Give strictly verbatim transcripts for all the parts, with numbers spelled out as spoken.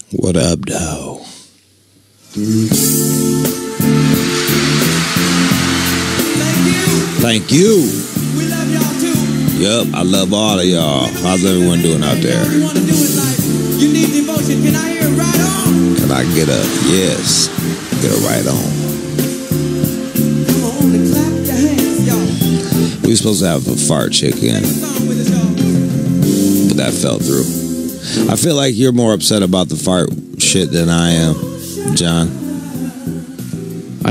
What up, though? Thank you. We love y'all too. Yup, I love all of y'all. How's everyone doing out there? You want to do it like you need devotion. Can I hear it right on? Can I get a yes? Get a right on. Come on, clap your hands, y'all. We were supposed to have a fart chick in, but that fell through. I feel like you're more upset about the fart shit than I am, John. I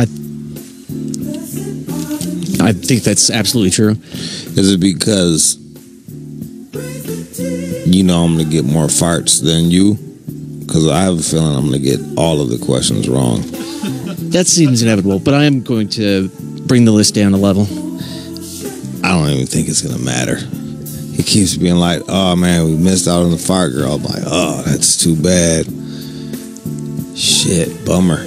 I think that's absolutely true. Is it because you know I'm going to get more farts than you? Because I have a feeling I'm going to get all of the questions wrong. That seems inevitable, but I am going to bring the list down a level. I don't even think it's going to matter. He keeps being like, oh man, we missed out on the fart girl. I'm like, oh, that's too bad. Shit, bummer.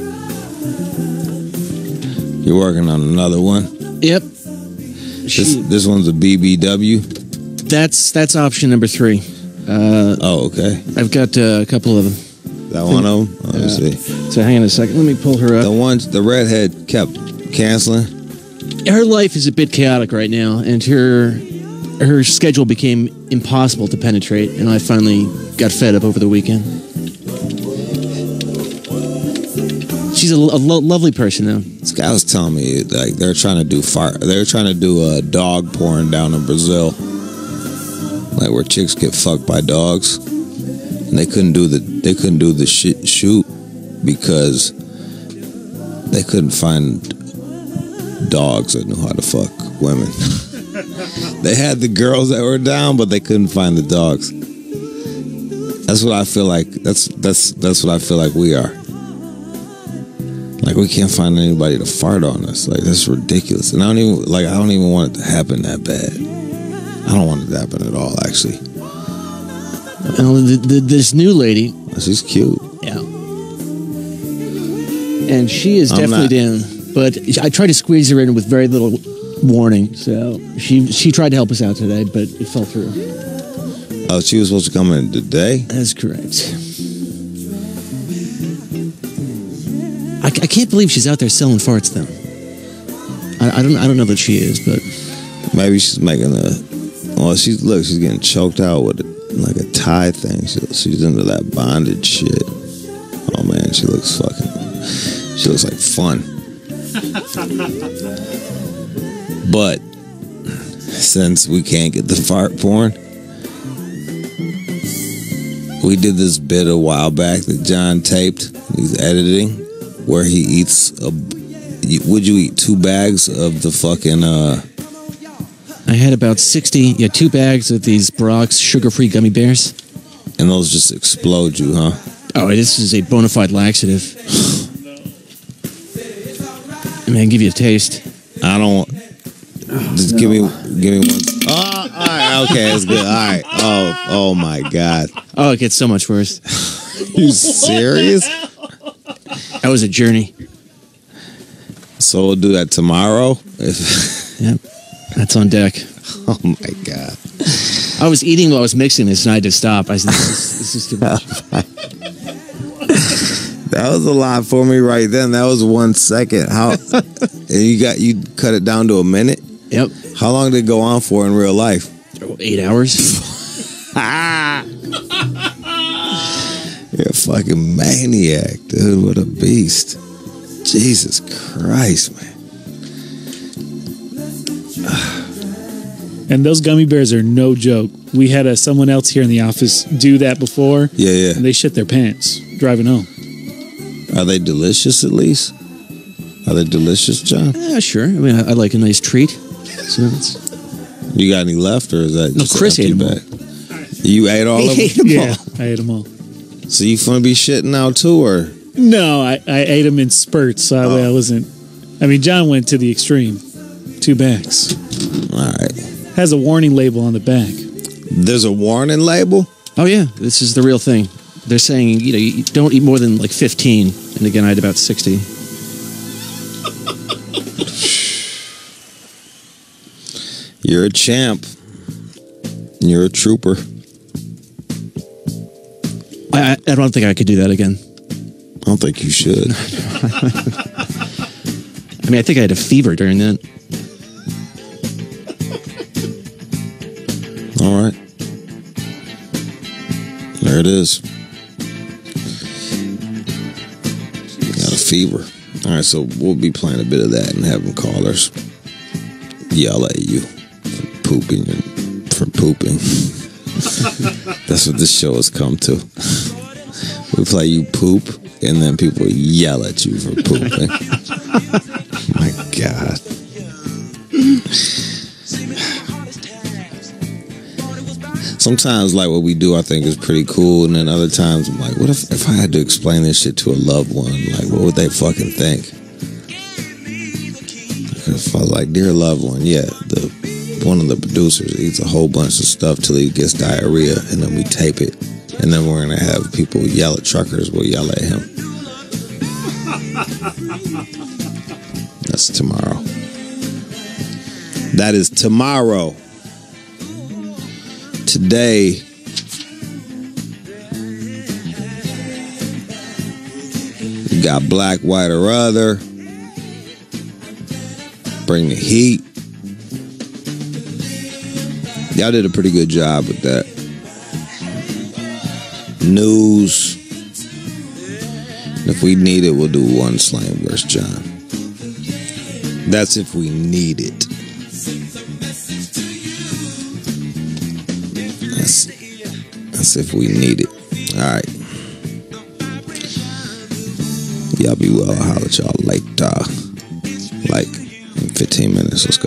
You're working on another one? Yep. This, this one's a B B W? That's that's option number three. Uh, oh, okay. I've got uh, a couple of them. That one of them? Let me uh, see. So hang on a second. Let me pull her up. The ones, the redhead kept canceling? Her life is a bit chaotic right now, and her her schedule became impossible to penetrate, and I finally got fed up over the weekend. She's a, a lo lovely person, though. This guy was telling me like they're trying to do fire. They're trying to do a dog porn down in Brazil, like where chicks get fucked by dogs, and they couldn't do the they couldn't do the shit shoot because they couldn't find dogs that knew how to fuck women. They had the girls that were down, but they couldn't find the dogs. That's what I feel like. That's that's that's what I feel like we are. Like we can't find anybody to fart on us. Like that's ridiculous. And I don't even like I don't even want it to happen that bad. I don't want it to happen at all, actually. Well, the, the, this new lady, she's cute. Yeah, and she is I'm definitely not- down. But I tried to squeeze her in with very little warning, so she she tried to help us out today, but it fell through. Oh, she was supposed to come in today? That's correct. I, I can't believe she's out there selling farts, though. I, I don't I don't know that she is, but maybe she's making a. Well, she's look, she's getting choked out with a, like a tie thing. She, she's into that bondage shit. Oh man, she looks fucking. She looks like fun. But since we can't get the fart porn, we did this bit a while back that John taped. He's editing, where he eats a. Would you eat two bags of the fucking? uh I had about sixty, yeah, two bags of these Brock's sugar-free gummy bears, and those just explode you, huh? Oh, this is a bona fide laxative. I mean, I can give you a taste. I don't. Just no. give me, give me one. Oh, all right, okay, it's good. All right. Oh, oh my God. Oh, it gets so much worse. You serious? That was a journey. So we'll do that tomorrow. Yep, that's on deck. Oh my God. I was eating while I was mixing this, and I had to stop. I said, "This is, this is too much." That was a lot for me right then. That was one second. How? And you got you cut it down to a minute. Yep. How long did it go on for in real life? Eight hours. You're a fucking maniac, dude. What a beast. Jesus Christ, man. And those gummy bears are no joke. We had a, someone else here in the office do that before. Yeah, yeah. And they shit their pants driving home. Are they delicious at least? Are they delicious, John? Yeah, sure. I mean, I, I like a nice treat. So it's... You got any left, or is that No, just Chris an ate empty them bag? You ate all He of them? ate them Yeah, all. I ate them all. So you gonna be shitting now too, or? No, I, I ate them in spurts, so Oh. I wasn't. I mean, John went to the extreme. Two bags. All right. Has a warning label on the back. There's a warning label? Oh, yeah. This is the real thing. They're saying, you know, you don't eat more than like fifteen. And again, I had about sixty. You're a champ. You're a trooper. I, I don't think I could do that again. I don't think you should. I mean, I think I had a fever during that. All right. There it is. Got a fever. All right, so we'll be playing a bit of that and having callers yell at you for pooping and for pooping. That's what this show has come to. We play you poop, and then people yell at you for pooping. My God. Sometimes, like, what we do, I think is pretty cool, and then other times, I'm like, what if, if I had to explain this shit to a loved one? Like, what would they fucking think? If I was like, dear loved one, yeah, the one of the producers eats a whole bunch of stuff till he gets diarrhea, and then we tape it, and then we're gonna have people yell at truckers. We'll yell at him. That's tomorrow. That is tomorrow. Today, we got Black, White, or Other. Bring the heat. Y'all did a pretty good job with that. News. And if we need it, we'll do one Slam versus John. That's if we need it. That's, that's if we need it. All right. Y'all be well. I'll holler at y'all later. Like in fifteen minutes. Let's go.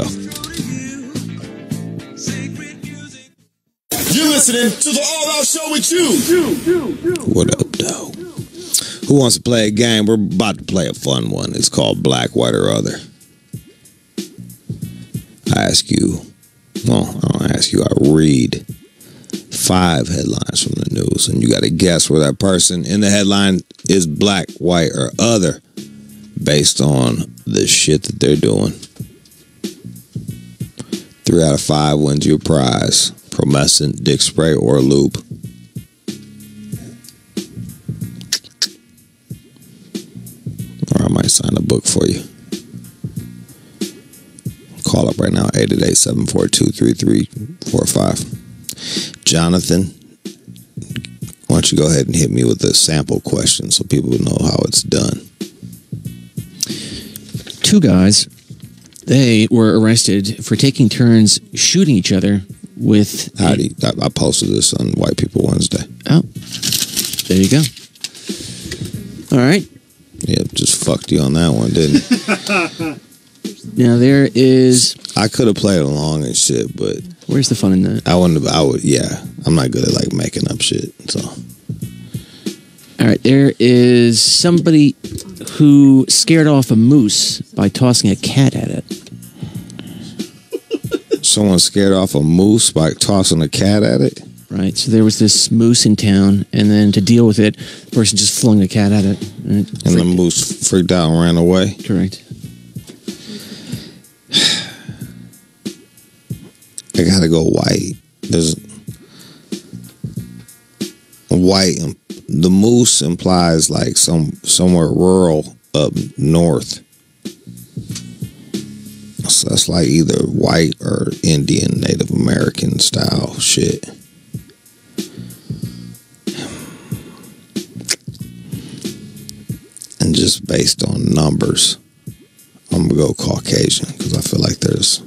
You're listening to the All Out Show with you. What up, though? Who wants to play a game? We're about to play a fun one. It's called Black, White, or Other. I ask you, well, I don't ask you, I read five headlines from the news, and you got to guess where that person in the headline is black, white, or other based on the shit that they're doing. Three out of five wins your prize. Promescent, dick spray, or lube. Or I might sign a book for you. Call up right now, eight eight eight, seven four two, three three four five. Jonathan, why don't you go ahead and hit me with a sample question so people know how it's done. Two guys, they were arrested for taking turns shooting each other with... Howdy. I, I posted this on White People Wednesday. Oh, there you go. All right. Yeah, just fucked you on that one, didn't it? Now there is... I could have played along and shit, but... Where's the fun in that? I wouldn't. I would. Yeah, I'm not good at like making up shit. So, all right, there is somebody who scared off a moose by tossing a cat at it. Someone scared off a moose by tossing a cat at it. Right. So there was this moose in town, and then to deal with it, the person just flung the cat at it, and, it and the moose freaked out and ran away. Correct. I gotta go white. There's white. The moose implies like some somewhere rural up north. So that's like either white or Indian, Native American style shit. And just based on numbers, I'm gonna go Caucasian because I feel like there's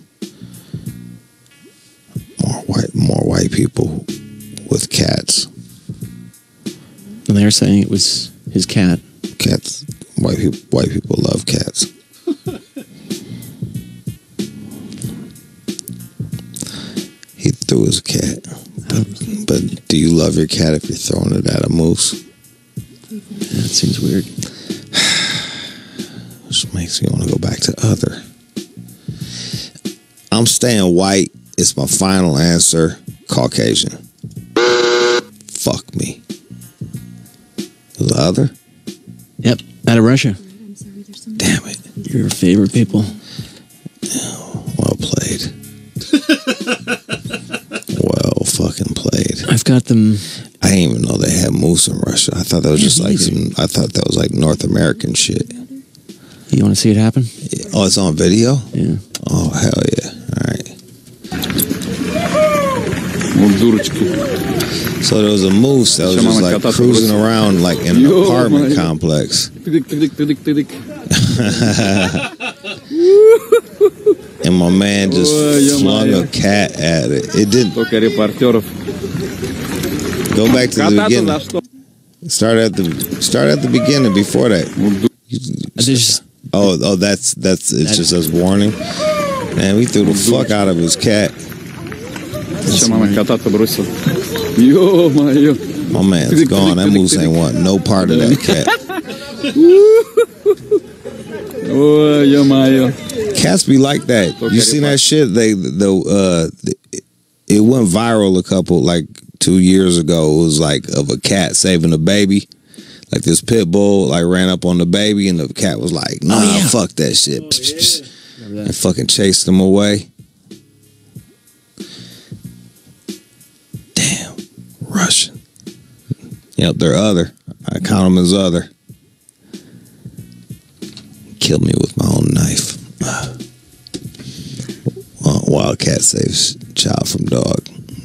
more white, more white people with cats. And they're saying it was his cat. Cats, white people, white people love cats. He threw his cat, but, but do you love your cat if you're throwing it at a moose? That seems weird. Which makes me want to go back to other. I'm staying white. It's my final answer. Caucasian. Fuck me. The other? Yep, out of Russia. Damn it. Your favorite people. Well played. Well fucking played. I've got them. I I didn't even know they had moose in Russia. I thought that was just like some. I thought that was like North American shit. You want to see it happen? Oh, it's on video? Yeah. Oh, hell yeah. All right. So there was a moose that was just like cruising around like in an apartment complex. And my man just flung a cat at it. It didn't. Go back to the beginning. Start at the start at the beginning before that. Just, oh, oh, that's that's it's just us warning. Man, we threw the fuck out of his cat. My man's gone. That moose ain't want no part of that cat. Cats be like that. You seen that shit? They the uh, it went viral a couple like two years ago. It was like of a cat saving a baby. Like this pit bull like ran up on the baby and the cat was like, "Nah, oh, yeah. fuck that shit," oh, psh, psh, psh. And fucking chased him away. Damn, Russian. Yep, they're other. I count them as other. Killed me with my own knife. Well, wildcat saves child from dog.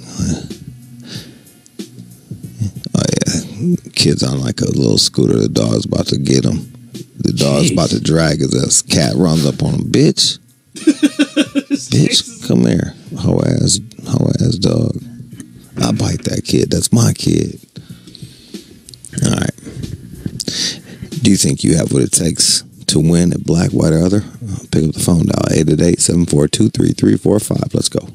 Oh yeah, kid's on like a little scooter. The dog's about to get him. The dog's Jeez. about to drag his ass. Cat runs up on him. Bitch, bitch, come here. Hoe ass, hoe ass dog. I bite that kid. That's my kid. All right. Do you think you have what it takes to win at Black, White, or Other? Uh, pick up the phone, dial eight eight eight, seven four two, three three four five. Let's go.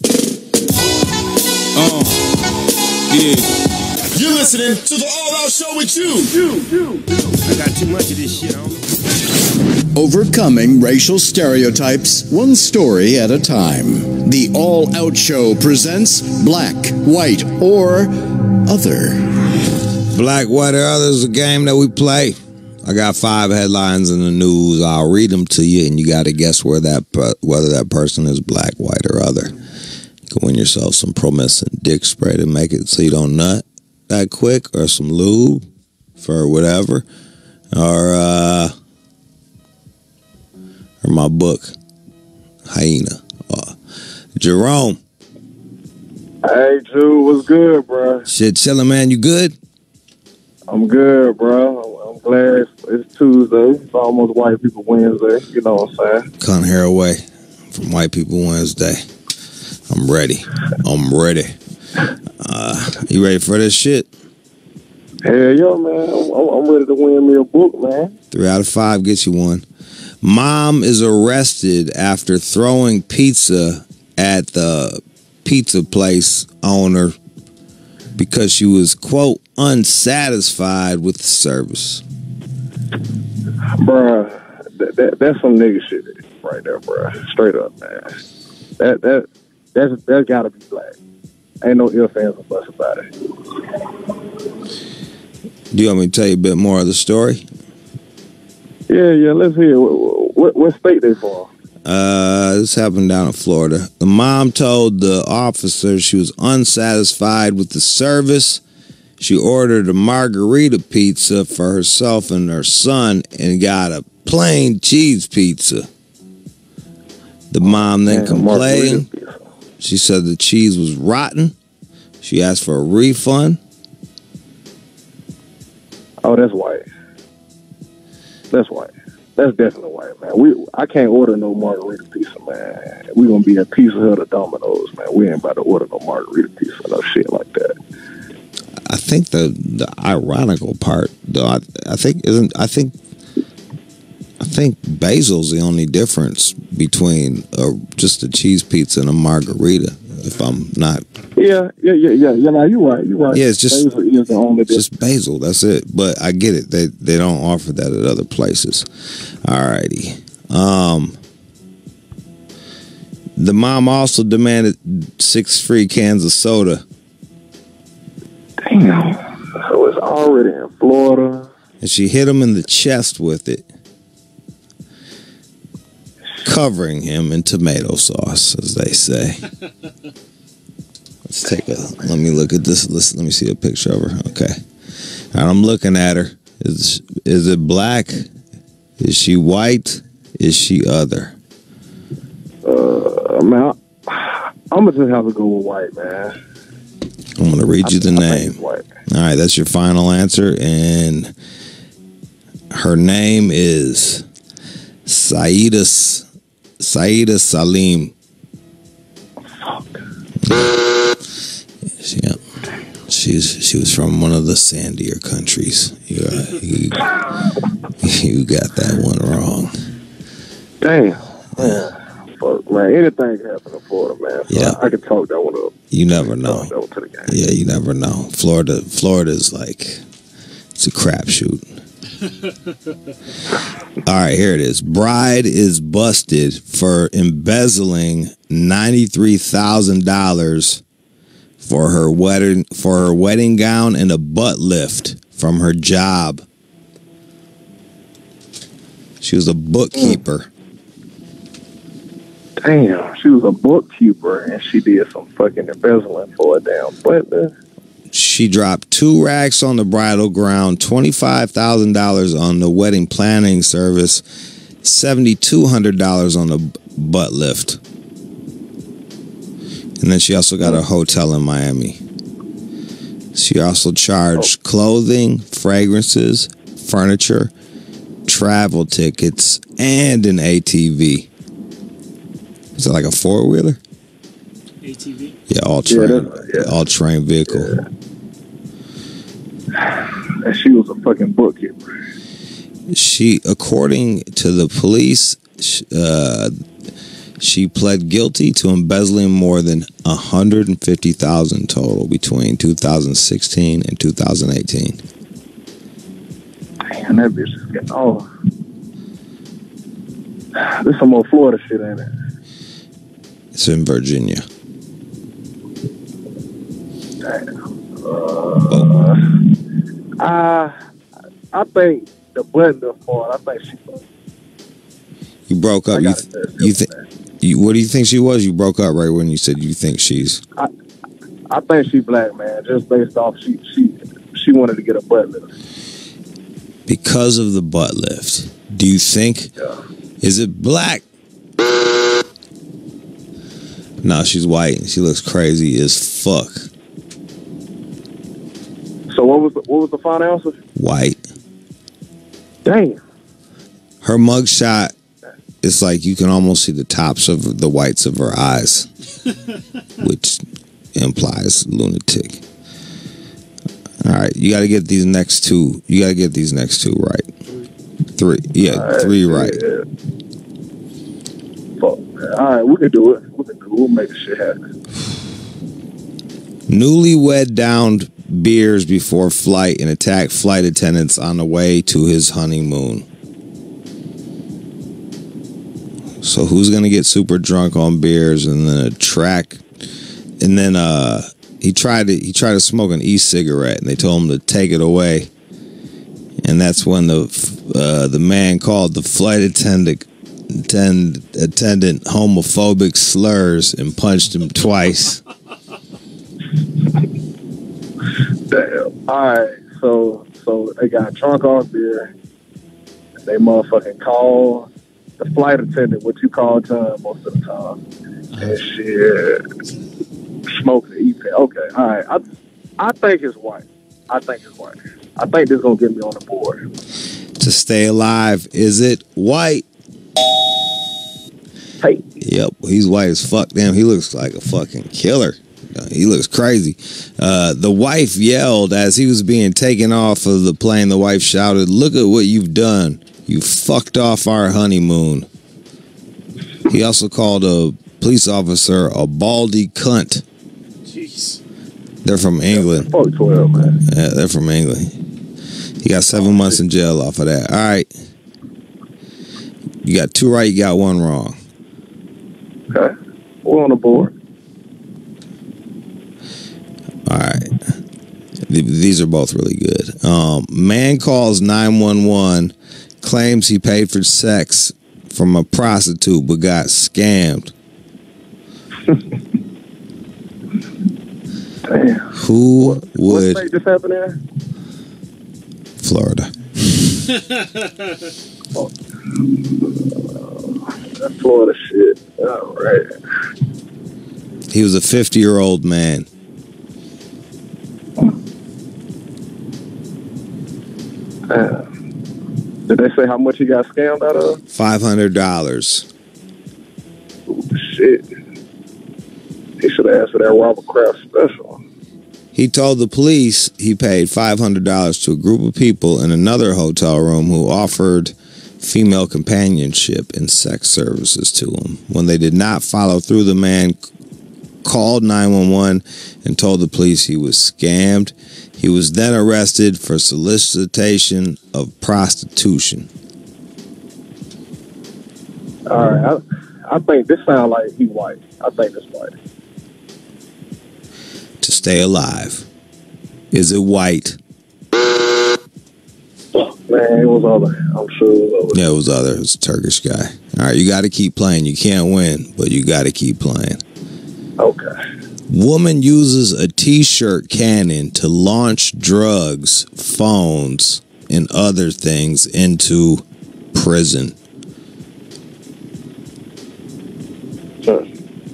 Oh, yeah. You're listening to the All Out Show with you. You, you, you. I got too much of this shit on. Overcoming racial stereotypes, one story at a time. The All Out Show presents Black, White, or Other. Black, White, or Other is a game that we play. I got five headlines in the news. I'll read them to you, and you got to guess where that whether that person is black, white, or other. You can win yourself some Promescent dick spray to make it so you don't nut that quick, or some lube for whatever, or uh, or my book, Hyena. Uh, Jerome. Hey, Jude, what's good, bro? Shit, chillin', man. You good? I'm good, bro. I'm glad it's, it's Tuesday. It's almost White People Wednesday. You know what I'm saying? Can't hear away from White People Wednesday. I'm ready. I'm ready. Uh, you ready for this shit? Hell yeah, man. I'm, I'm ready to win me a book, man. Three out of five gets you one. Mom is arrested after throwing pizza at the pizza place owner because she was, quote, unsatisfied with the service. Bruh, that, that, that's some nigga shit right there, bruh. Straight up, man. That that that's that gotta be black. Ain't no ifs, ands, or buts about it. Do you want me to tell you a bit more of the story? Yeah, yeah, let's hear. What, what, what state they from? Uh, this happened down in Florida. The mom told the officer she was unsatisfied with the service. She ordered a margarita pizza for herself and her son and got a plain cheese pizza. The mom then complained. She said the cheese was rotten. She asked for a refund. Oh, that's white. That's white. That's definitely white, man. We I can't order no margarita pizza, man. We gonna be a Pizza Hut or Domino's, man. We ain't about to order no margarita pizza, no shit like that. I think the the ironical part, though, I, I think isn't. I think I think basil's the only difference between uh, just a cheese pizza and a margarita. If I'm not. Yeah, yeah, yeah, yeah. Yeah, no, you're right. You're right. Yeah, it's just basil is the only difference. Just basil. That's it. But I get it. They they don't offer that at other places. Alrighty. Um. The mom also demanded six free cans of soda. Damn. So it's already in Florida. And she hit him in the chest with it, covering him in tomato sauce, as they say. Let's take a. Let me look at this. Let's, let me see a picture of her. Okay. All right, I'm looking at her. Is is it black? Is she white? Is she other? Uh, man, I, I'm gonna just have to go with white, man. I'm gonna read you the I, I name. think it's white. All right, that's your final answer, and her name is Saida Saida Salim. Fuck. Yeah, she's she was from one of the sandier countries. You uh, you, you got that one wrong. Damn. Man. Fuck, man. Anything can happen in Florida, man. So Yeah. I, I can talk that one up. You never know. Talk that one to the game. Yeah, you never know. Florida, Florida's like it's a crapshoot. All right, here it is. Bride is busted for embezzling ninety-three thousand dollars for her wedding for her wedding gown and a butt lift from her job. She was a bookkeeper. Damn, she was a bookkeeper and she did some fucking embezzling for a damn butler. She dropped two racks on the bridal gown, twenty-five thousand dollars on the wedding planning service, seven thousand two hundred dollars on the butt lift. And then she also got a hotel in Miami. She also charged clothing, fragrances, furniture, travel tickets, and an A T V. Is it like a four-wheeler? A T V? Yeah, all terrain, Yeah, yeah. all terrain vehicle. Yeah. And she was a fucking bookkeeper. She, according to the police, uh, she pled guilty to embezzling more than one hundred fifty thousand dollars total between two thousand sixteen and two thousand eighteen. Damn, that bitch is getting off. This some more Florida shit, ain't it? It's in Virginia. Damn. Uh, I, I think the butler part, I think she You broke I up. You, got th- it. you think? You, what do you think she was? You broke up right when you said you think she's. I, I think she black, man. Just based off she she she wanted to get a butt lift. Because of the butt lift. Do you think? Yeah. Is it black? No, she's white. She looks crazy as fuck. So what was the, what was the final answer? White. Damn. Her mugshot, it's like you can almost see the tops of the whites of her eyes, which implies lunatic. All right, you got to get these next two. You got to get these next two right. Three, yeah, All right, three right. Yeah. Fuck, man. All right, we can do it. We can do it. We'll make this shit happen. Newlywed downed beers before flight and attacked flight attendants on the way to his honeymoon. So who's gonna get super drunk on beers and then a track, and then uh he tried to he tried to smoke an e-cigarette and they told him to take it away, and that's when the uh, the man called the flight attendant attend, attendant homophobic slurs and punched him twice. Damn. All right, so so they got drunk off beer. They motherfucking call the flight attendant, what you call time most of the time, and shit, smoke the e-pen. Okay, all right. I I think it's white. I think it's white. I think this is gonna get me on the board. To stay alive, is it white? Hey. Yep, he's white as fuck. Damn, he looks like a fucking killer. Uh, He looks crazy. Uh, the wife yelled as he was being taken off of the plane. The wife shouted, "Look at what you've done. You fucked off our honeymoon." He also called a police officer a baldy cunt. Jeez. They're from England. Fuck twelve, man. Yeah, they're from England. He got seven months in jail off of that. All right. You got two right, you got one wrong. Okay, we're on the board. All right. Th- These are both really good. Um, man calls nine one one, claims he paid for sex from a prostitute but got scammed. Damn. Who What, what would state this happened in? Florida? Oh. That Florida shit. All right. He was a fifty-year-old man. Damn. Did they say how much he got scammed out of? five hundred dollars. Ooh, shit. He should have asked for that Robert Kraft special. He told the police he paid five hundred dollars to a group of people in another hotel room who offered female companionship and sex services to him. When they did not follow through, the man called nine one one and told the police he was scammed. He was then arrested for solicitation of prostitution. All right. I, I think this sounds like he white. I think this white. To stay alive. Is it white? Man, it was other. I'm sure it was other. Yeah, it was other. It was a Turkish guy. All right, you got to keep playing. You can't win, but you got to keep playing. Okay. Woman uses a T-shirt cannon to launch drugs, phones, and other things into prison. Huh.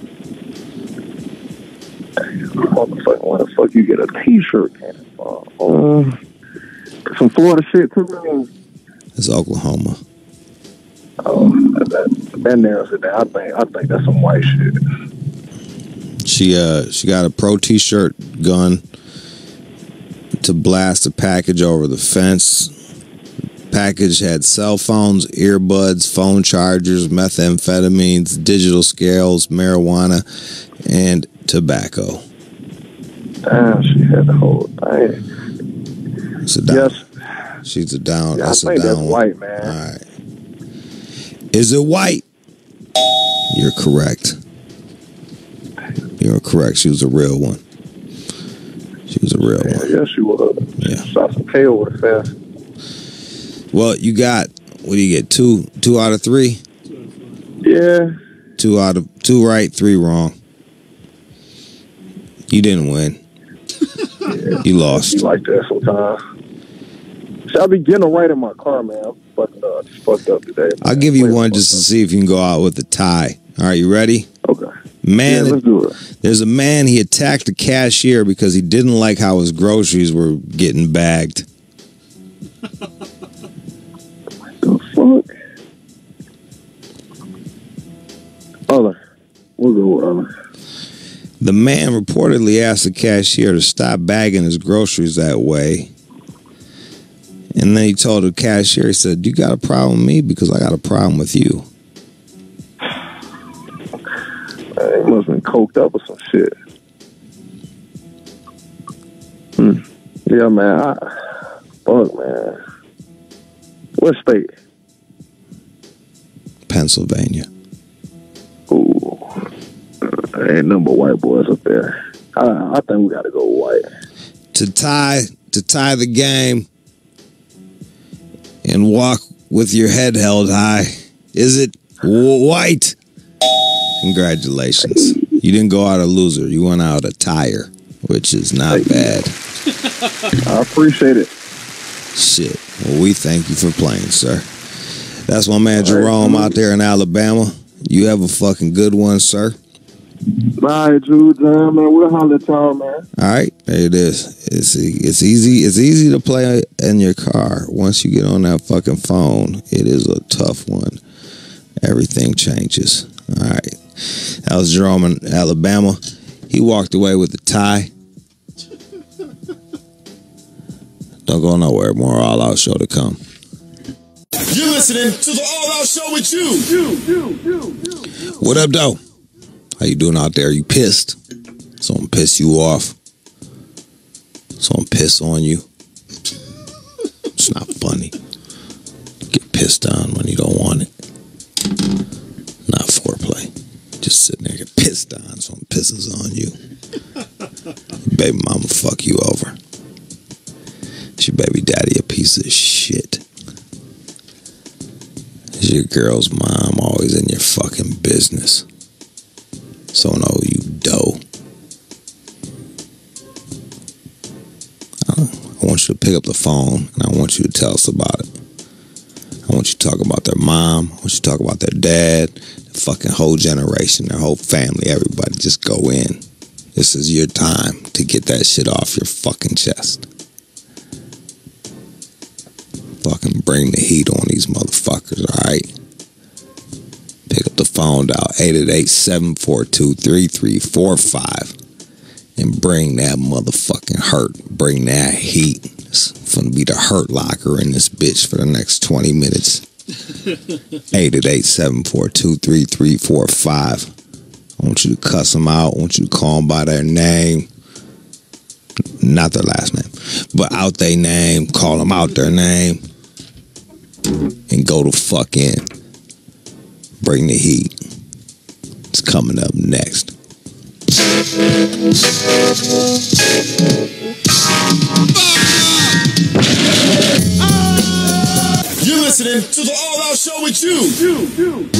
Motherfucker, why the fuck you get a T-shirt cannon for? Uh, some Florida shit too, man. It's Oklahoma. Oh, that, that, that narrows it down. I think I think that's some white shit. She uh she got a pro T-shirt gun to blast a package over the fence. Package had cell phones, earbuds, phone chargers, methamphetamines, digital scales, marijuana, and tobacco. Damn, she had the whole thing. It's a down. Yes. She's a down. Yeah, that's I think a down that's one. white, man. All right. Is it white? You're correct. You're correct. She was a real one. She was a real Yeah, one. yeah, she was. Yeah. Shot some K over the fence. Well, you got, what do you get? Two, two out of three? Yeah. Two out of two right, three wrong. You didn't win. Yeah. You lost. You like that sometimes. See, I be getting it right in my car, man. I'm fucking uh, just fucked up today. I'll give you one just to see if you can go out with a tie. All right, you ready? Okay. Man, Yeah, let's do it. there's a man, he attacked a cashier because he didn't like how his groceries were getting bagged. The fuck? Other. We'll go with other. The man reportedly asked the cashier to stop bagging his groceries that way. And then he told the cashier, he said, "You got a problem with me? Because I got a problem with you." Uh, he must have been coked up or some shit. Hmm. Yeah, man. I, fuck, man. What state? Pennsylvania. Ooh. There ain't number white boys up there. I, I think we got to go white. To tie, to tie the game and walk with your head held high. Is it white? Congratulations. You didn't go out a loser. You went out a tire, which is not bad. I appreciate it. Shit. Well, we thank you for playing, sir. That's my man Jerome out there in Alabama. You have a fucking good one, sir. Bye, Jude. Man, we'll holler at y'all, man. All right, there it is. It's it's easy. It's easy to play in your car. Once you get on that fucking phone, it is a tough one. Everything changes. All right. That was Jerome in Alabama. He walked away with a tie. Don't go nowhere. More All Out Show to come. You're listening to the All Out Show with you. You, you, you, you. What up, though? How you doing out there? You pissed? Someone piss you off? Someone piss on you? It's not funny. Get pissed on when you don't want it. Not foreplay. Just sitting there get pissed on. Someone pisses on you. Your baby mama fuck you over. Is your baby daddy a piece of shit? Is your girl's mom always in your fucking business? So no, you dough. want you to pick up the phone and I want you to tell us about it. I want you to talk about their mom. I want you to talk about their dad, the fucking whole generation, their whole family, everybody. Just go in. This is your time to get that shit off your fucking chest. Fucking bring the heat on these motherfuckers, all right? Pick up the phone, dial eight eight eight, seven four two, three three four five and bring that motherfucking hurt. Bring that heat. It's gonna be the hurt locker in this bitch for the next twenty minutes. eight eight eight, seven four two, three three four five. I want you to cuss them out. I want you to call them by their name. Not their last name, but out their name. Call them out their name. And go to fuck in. Bring the heat. It's coming up next. You're listening to the All Out Show with you.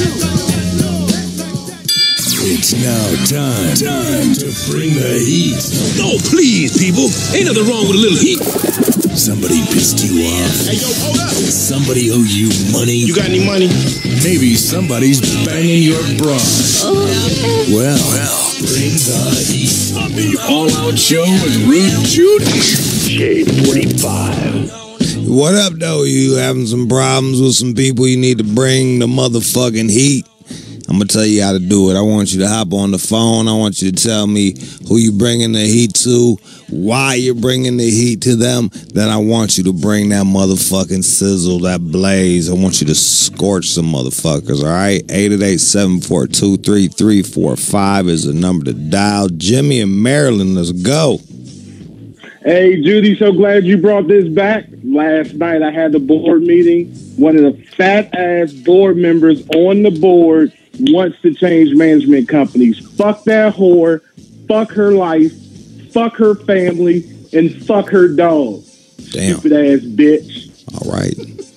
It's now time, time to bring the heat. No, please, people. Ain't nothing wrong with a little heat. Somebody pissed you off. Hey, yo, hold up. Somebody owe you money. You got any money? Maybe somebody's banging your bra. Well, well, bring the heat. On the All Out Show with Rude Jude. Shade forty-five. What up, though? You having some problems with some people? You need to bring the motherfucking heat. I'm going to tell you how to do it. I want you to hop on the phone. I want you to tell me who you bringing the heat to, why you're bringing the heat to them. Then I want you to bring that motherfucking sizzle, that blaze. I want you to scorch some motherfuckers, all right? eight eight eight, seven four two, three three four five is the number to dial. Jimmy in Maryland, let's go. Hey, Judy, so glad you brought this back. Last night I had the board meeting. One of the fat-ass board members on the board wants to change management companies. Fuck that whore. Fuck her life. Fuck her family. And fuck her dog. Damn. Stupid-ass bitch. All right.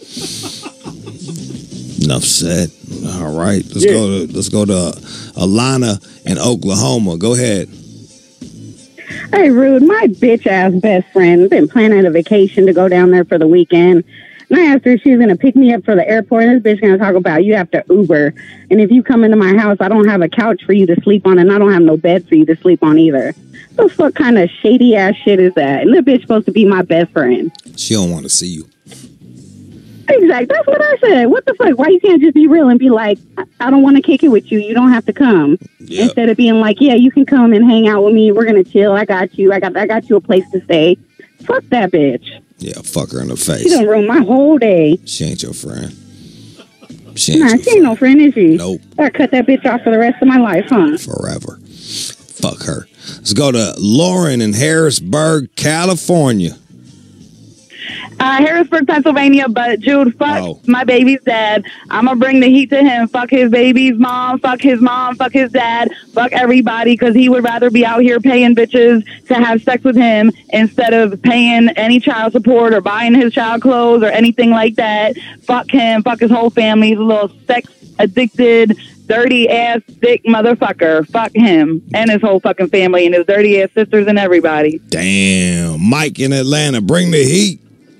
Enough said. All right. Let's Yeah. go to let's go to Alana in Oklahoma. Go ahead. Hey, Rude, my bitch-ass best friend been planning a vacation to go down there for the weekend. And I asked her if she was going to pick me up for the airport. And this bitch going to talk about you have to Uber. And if you come into my house, I don't have a couch for you to sleep on, and I don't have no bed for you to sleep on either. What the fuck kind of shady-ass shit is that? And the bitch supposed to be my best friend. She don't want to see you. Exactly. That's what I said. What the fuck? Why you can't just be real and be like, I, I don't want to kick it with you. You don't have to come. Yep. Instead of being like, yeah, you can come and hang out with me. We're going to chill. I got you. I got I got you a place to stay. Fuck that bitch. Yeah, fuck her in the face. She done ruined my whole day. She ain't your friend. She ain't Nah, your she ain't no friend, is she? Nope. I cut that bitch off for the rest of my life, huh? Forever. Fuck her. Let's go to Lauren in Harrisburg, California. Uh, Harrisburg, Pennsylvania, but Jude, fuck Oh. my baby's dad. I'm going to bring the heat to him. Fuck his baby's mom, fuck his mom, fuck his dad, fuck everybody, because he would rather be out here paying bitches to have sex with him instead of paying any child support or buying his child clothes or anything like that. Fuck him, fuck his whole family. He's a little sex-addicted, dirty-ass, sick motherfucker. Fuck him and his whole fucking family and his dirty-ass sisters and everybody. Damn. Mike in Atlanta, bring the heat.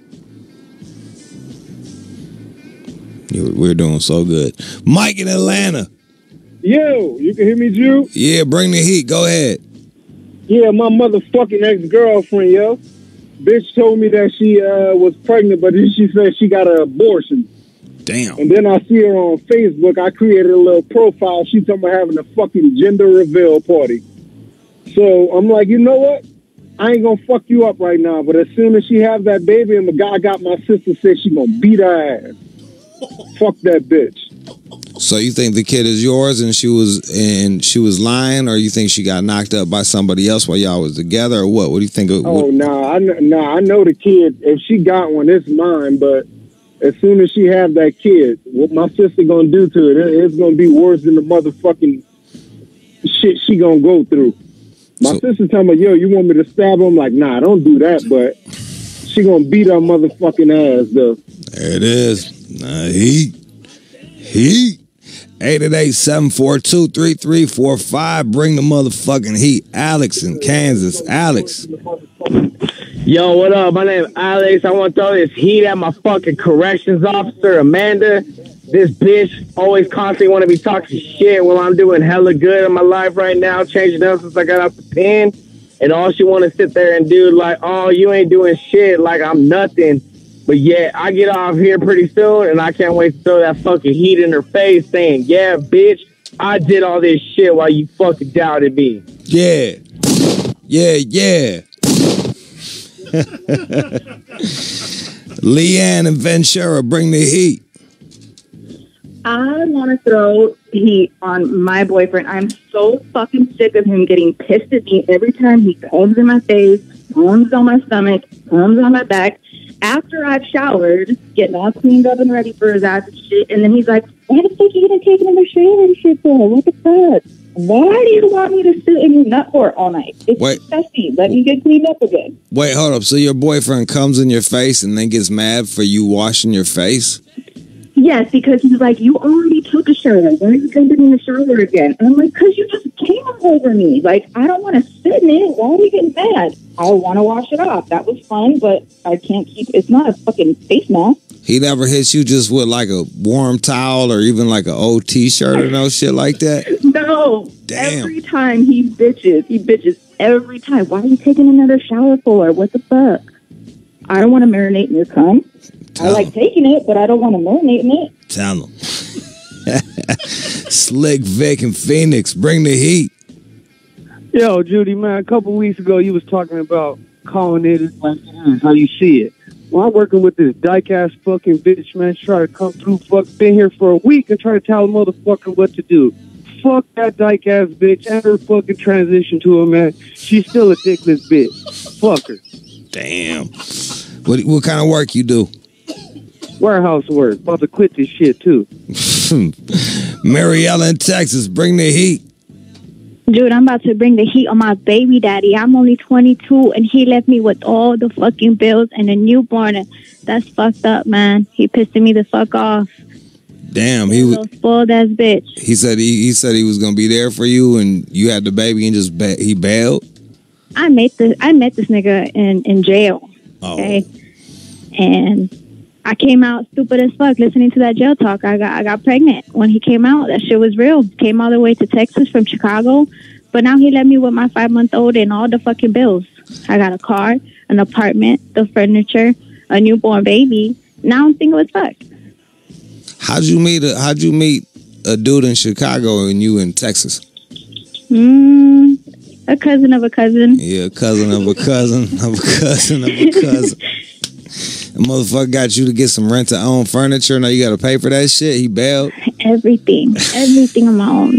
We're doing so good. Mike in Atlanta. Yo, you can hear me, Drew? Yeah, bring the heat. Go ahead. Yeah, my motherfucking ex-girlfriend, yo. Bitch told me that she uh, was pregnant, but then she said she got an abortion. Damn. And then I see her on Facebook. I created a little profile. She's talking about having a fucking gender reveal party. So I'm like, you know what? I ain't gonna fuck you up right now, but as soon as she have that baby and the guy got my sister said she gonna beat her ass. Fuck that bitch. So you think the kid is yours and she was and she was lying, or you think she got knocked up by somebody else while y'all was together, or what? What do you think? Of, Oh, nah, I, kn- nah, I know the kid. If she got one, it's mine, but as soon as she have that kid, what my sister gonna do to it, it it's gonna be worse than the motherfucking shit she gonna go through. My So- sister tell me, yo, you want me to stab her? I'm like, nah, don't do that, but she gonna beat her motherfucking ass, though. There it is. Nah, heat. Heat. eight eight eight, seven four two, three three four five. Bring the motherfucking heat. Alex in Kansas. Alex. Yo, what up? My name is Alex. I want to throw this heat at my fucking corrections officer, Amanda. This bitch always constantly want to be talking shit while I'm doing hella good in my life right now, changing up since I got out the pen. And all she want to sit there and do like, oh, you ain't doing shit, like I'm nothing. But yeah, I get off here pretty soon, and I can't wait to throw that fucking heat in her face saying, yeah, bitch, I did all this shit while you fucking doubted me. Yeah. Yeah, yeah. Leanne and Ventura, bring the heat. I want to throw heat on my boyfriend. I'm so fucking sick of him getting pissed at me every time he comes in my face, comes on my stomach, comes on my back. After I've showered, getting all cleaned up and ready for his ass and shit, and then he's like, why the fuck are you gonna take another shower and shit for? What the fuck? Why do you want me to sit in your nut for all night? It's Wait. disgusting. Let me get cleaned up again. Wait, hold up. So your boyfriend comes in your face and then gets mad for you washing your face? Yes, because he's like, you already took a shower. Why are you jumping in the shower again? And I'm like, because you just came all over me. Like, I don't want to sit in it. Why are you getting mad? I want to wash it off. That was fun, but I can't keep, it's not a fucking face mask. He never hits you just with like a warm towel or even like an old t-shirt or no shit like that? No. Damn. Every time he bitches. He bitches every time. Why are you taking another shower for? What the fuck? I don't want to marinate in your cum. I like taking it, but I don't want to marinate in it. Tell him. Slick Vic and Phoenix, bring the heat. Yo, Judy, man, a couple weeks ago you was talking about calling it like it is, how you see it. Well, I'm working with this dyke-ass fucking bitch, man. She try to come through, fuck, been here for a week and try to tell a motherfucker what to do. Fuck that dyke-ass bitch and her fucking transition to her, man. She's still a dickless bitch. Fuck her. Damn. What, what kind of work you do? Warehouse work. About to quit this shit, too. Mariella in Texas, bring the heat. Dude, I'm about to bring the heat on my baby daddy. I'm only twenty-two, and he left me with all the fucking bills and a newborn. That's fucked up, man. He pissing me the fuck off. Damn, he was spoiled ass bitch. He said he, he said he was gonna be there for you, and you had the baby, and just ba- he bailed. I met this. I met this nigga in in jail. Oh. Okay, and I came out stupid as fuck listening to that jail talk. I got I got pregnant when he came out. That shit was real. Came all the way to Texas from Chicago, but now he left me with my five month old and all the fucking bills. I got a car, an apartment, the furniture, a newborn baby. Now I'm single as fuck. How'd you meet a How'd you meet a dude in Chicago and you in Texas? Mm, a cousin of a cousin. Yeah, a cousin of a cousin of a cousin of a cousin. The motherfucker got you to get some rent to own furniture. Now you got to pay for that shit. He bailed. Everything, everything on my own.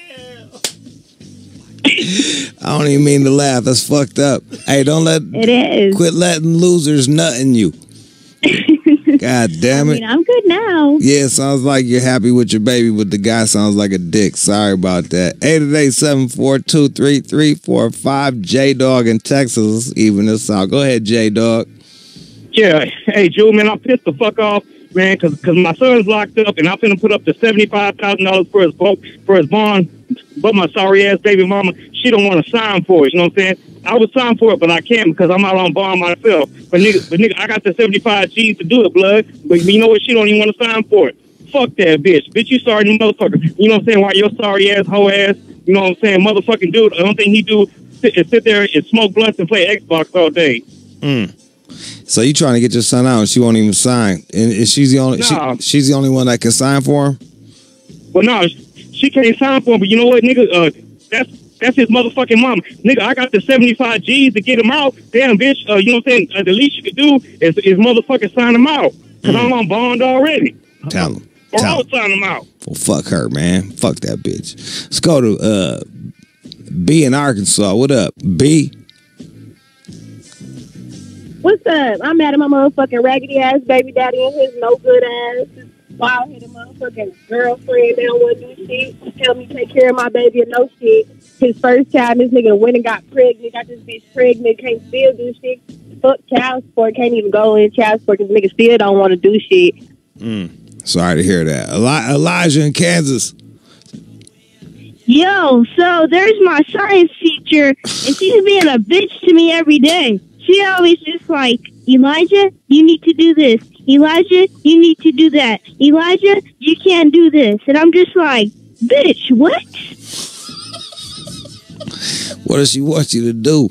I don't even mean to laugh. That's fucked up. Hey, don't let it is. Quit letting losers nut in you. God damn it. I mean, I'm good now. Yeah, it sounds like you're happy with your baby, but the guy sounds like a dick. Sorry about that. eight eight eight, seven four two, three three four five. J-Dog in Texas. Even this out. Go ahead, J-Dog. Yeah. Hey, Joe, man, I'm pissed the fuck off, man, because cause my son's locked up, and I'm finna put up to seventy-five thousand dollars for his for his bond, but my sorry-ass baby mama, she don't want to sign for it, you know what I'm saying? I would sign for it, but I can't because I'm out on bond myself. But nigga, but nigga, I got the seventy-five G's to do it, blood. But you know what? She don't even want to sign for it. Fuck that bitch. Bitch, you sorry motherfucker. You know what I'm saying? Why your sorry ass, hoe ass, you know what I'm saying? Motherfucking dude, the only thing he do sit, is sit there and smoke blunts and play Xbox all day. Mm. So you trying to get your son out and she won't even sign. And, and she's the only Nah. she, she's the only one that can sign for him? Well, no, she can't sign for him, but you know what, nigga? Uh, that's That's his motherfucking mama. Nigga, I got the seventy-five G's to get him out. Damn, bitch, uh, you know what I'm saying? Uh, the least you could do is, is motherfucking sign him out. Because mm. I'm on bond already. Tell him. Or Tell I'll him. sign him out. Well, fuck her, man. Fuck that bitch. Let's go to uh, B in Arkansas. What up, B? What's up? I'm mad at my motherfucking raggedy ass baby daddy and his no good ass wild headed motherfucking girlfriend. They don't want to do shit. Tell me take care of my baby and no shit. His first time, this nigga went and got pregnant. Got this bitch pregnant. Can't still do shit. Fuck child support. Can't even go in child support because nigga still don't want to do shit. Mm. Sorry to hear that. Eli- Elijah in Kansas. Yo, so there's my science teacher, and she's being a bitch to me every day. She always just like, Elijah, you need to do this. Elijah, you need to do that. Elijah, you can't do this. And I'm just like, bitch, what? What does she want you to do?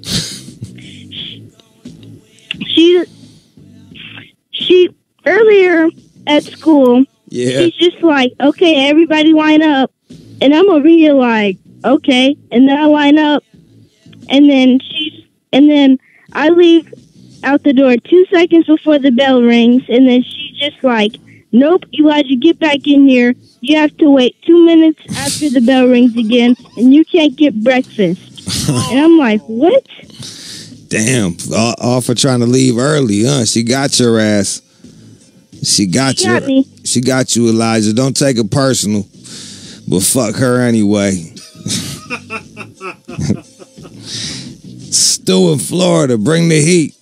She, she, earlier at school, Yeah. she's just like, okay, everybody line up. And I'm over here like, okay. And then I line up. And then she's, and then I leave out the door two seconds before the bell rings. And then she's just like, nope, Elijah, get back in here. You have to wait two minutes after the bell rings again. And you can't get breakfast. And I'm like, what? Damn, all, all for trying to leave early, huh? She got your ass. She got She you. got me. She got you, Elijah. Don't take it personal. But fuck her anyway. Stu in Florida, bring the heat.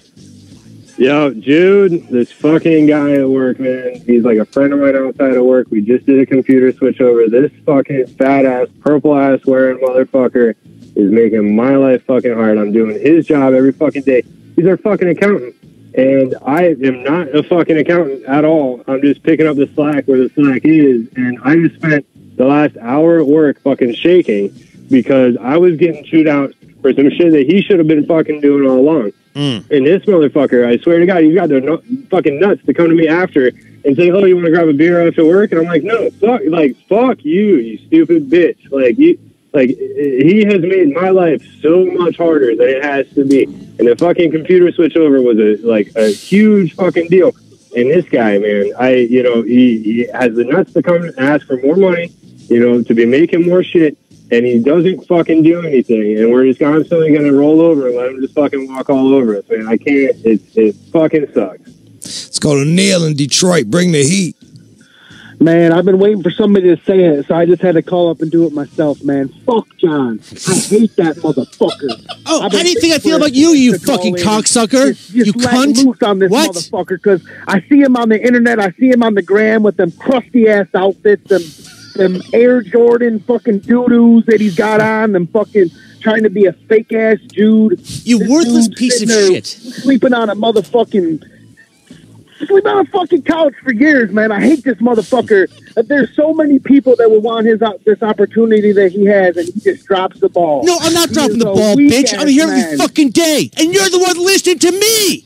Yo, Jude, this fucking guy at work, man. He's like a friend of mine outside of work. We just did a computer switch over. This fucking fat ass, purple ass wearing motherfucker is making my life fucking hard. I'm doing his job every fucking day. He's our fucking accountant. And I am not a fucking accountant at all. I'm just picking up the slack where the slack is. And I just spent the last hour at work fucking shaking because I was getting chewed out for some shit that he should have been fucking doing all along. Mm. And this motherfucker, I swear to God, he's got the no- fucking nuts to come to me after and say, "Oh, you want to grab a beer after work?" And I'm like, "No, fuck, like fuck you, you stupid bitch!" Like you, like he has made my life so much harder than it has to be. And the fucking computer switch over was a like a huge fucking deal. And this guy, man, I, you know, he, he has the nuts to come and ask for more money, you know, to be making more shit. And he doesn't fucking do anything, and we're just constantly going to roll over and let him just fucking walk all over us, man. I can't. It, it fucking sucks. Let's go to Neil in Detroit. Bring the heat. Man, I've been waiting for somebody to say it, so I just had to call up and do it myself, man. Fuck John. I hate that motherfucker. Oh, how do you think I feel about you, you fucking cocksucker? Just, just You let cunt. loose on this What? motherfucker, because I see him on the internet, I see him on the gram with them crusty-ass outfits, them, them Air Jordan fucking doo-doos that he's got on, them fucking trying to be a fake-ass Jude. You This worthless dude piece sitting of there shit. Sleeping on a motherfucking... Sleep on a fucking couch for years, man. I hate this motherfucker. There's so many people that would want his this opportunity that he has, and he just drops the ball. No, I'm not He dropping is the a ball, weak bitch. I'm ass here man. every fucking day, and you're the one listening to me.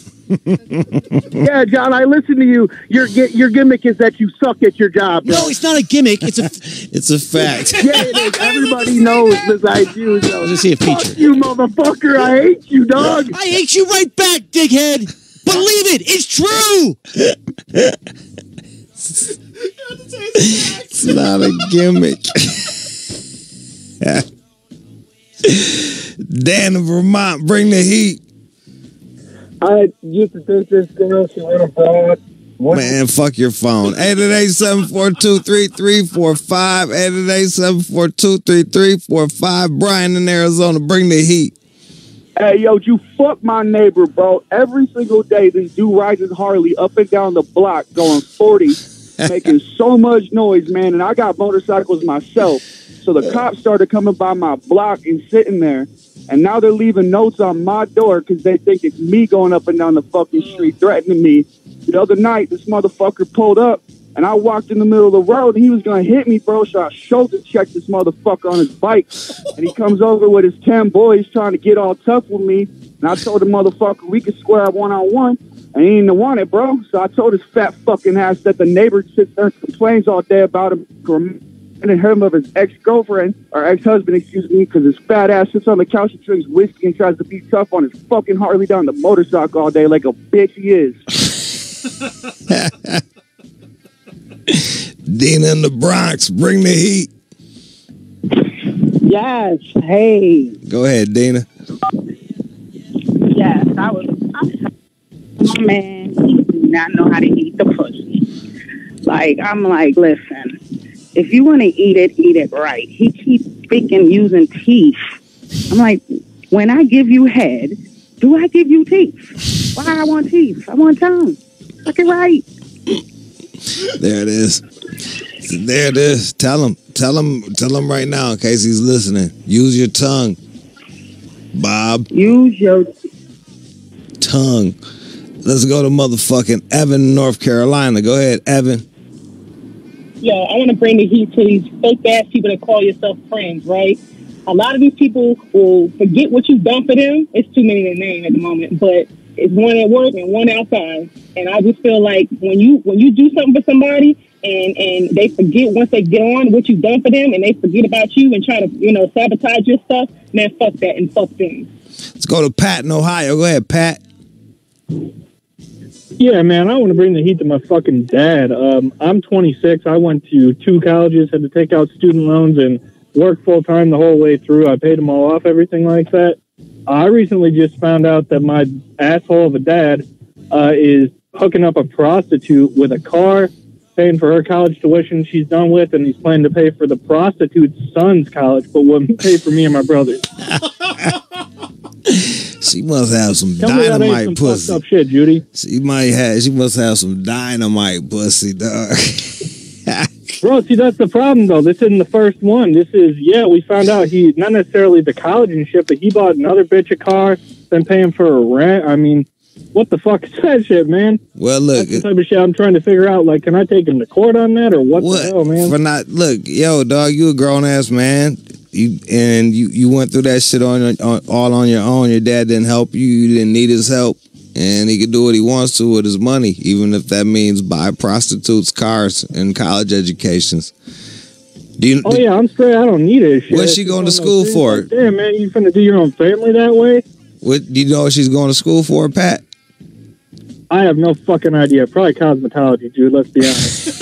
Yeah, John, I listen to you. Your gi- your gimmick is that you suck at your job. Bro. No, it's not a gimmick. It's a it's a fact. Yeah, it is. Everybody knows besides you. So. Let's see a feature. Fuck you, motherfucker. I hate you, dog. I hate you right back, dickhead. Believe it. It's true. It's not a gimmick. Dan in Vermont, bring the heat. I used to think this girl, she went abroad. Man, fuck your phone. eight eight eight, seven four two, three three four five. eight eight eight, seven four two, three three four five. Brian in Arizona, bring the heat. Hey, yo, you fuck my neighbor, bro. Every single day, this dude rides his Harley up and down the block going forty, making so much noise, man. And I got motorcycles myself. So the cops started coming by my block and sitting there. And now they're leaving notes on my door because they think it's me going up and down the fucking street threatening me. The other night, this motherfucker pulled up, and I walked in the middle of the road, and he was going to hit me, bro. So I shoulder checked this motherfucker on his bike, and he comes over with his ten boys trying to get all tough with me. And I told the motherfucker we could square up one-on-one, and he didn't want it, bro. So I told his fat fucking ass that the neighbor sits there and complains all day about him, and him of his ex-girlfriend, or ex-husband, excuse me, because his fat ass sits on the couch and drinks whiskey and tries to be tough on his fucking Harley down the motorcycle all day like a bitch he is. Dina in the Bronx, bring the heat. Yes, hey. Go ahead, Dina. Yes, I was. My man, he do not know how to eat the pussy. Like, I'm like, listen, if you want to eat it, eat it right. He keeps freaking using teeth. I'm like, when I give you head, do I give you teeth? Why I want teeth? I want tongue. Fuck it right. There it is. There it is. Tell him. tell him, tell him right now in case he's listening. Use your tongue, Bob. Use your tongue. Let's go to motherfucking Evan, North Carolina. Go ahead, Evan. Yo, I want to bring the heat to these fake ass people that call yourself friends, right? A lot of these people will forget what you've done for them. It's too many to name at the moment, but it's one at work and one outside. And I just feel like when you when you do something for somebody and, and they forget once they get on what you've done for them and they forget about you and try to, you know, sabotage your stuff, man, fuck that and fuck them. Let's go to Pat in Ohio. Go ahead, Pat. Yeah, man, I want to bring the heat to my fucking dad. Um, I'm twenty-six. I went to two colleges, had to take out student loans and work full-time the whole way through. I paid them all off, everything like that. I recently just found out that my asshole of a dad uh, is hooking up a prostitute with a car, paying for her college tuition she's done with, and he's planning to pay for the prostitute's son's college, but wouldn't pay for me and my brothers. She must have some Tell me that ain't dynamite some pussy. fucked up shit, Judy. She might have. She must have some dynamite pussy, dog. Bro, see, that's the problem, though. This isn't the first one. This is, yeah, we found out he, not necessarily the college and shit, but he bought another bitch a car, been paying for a rent. I mean, what the fuck is that shit, man? Well, look. That's the type of shit I'm trying to figure out. Like, can I take him to court on that, or what, What? the hell, man? For not look, yo, dog, you a grown ass man. You and you you went through that shit on, on all on your own. Your dad didn't help you. You didn't need his help, and he can do what he wants to with his money, even if that means buy prostitutes, cars, and college educations. Do you? Oh, yeah, I'm straight. I don't need it. Shit. What's she going to school for? Like, damn, man, you finna do your own family that way? What do you know what she's going to school for, Pat? I have no fucking idea. Probably cosmetology, dude. Let's be honest.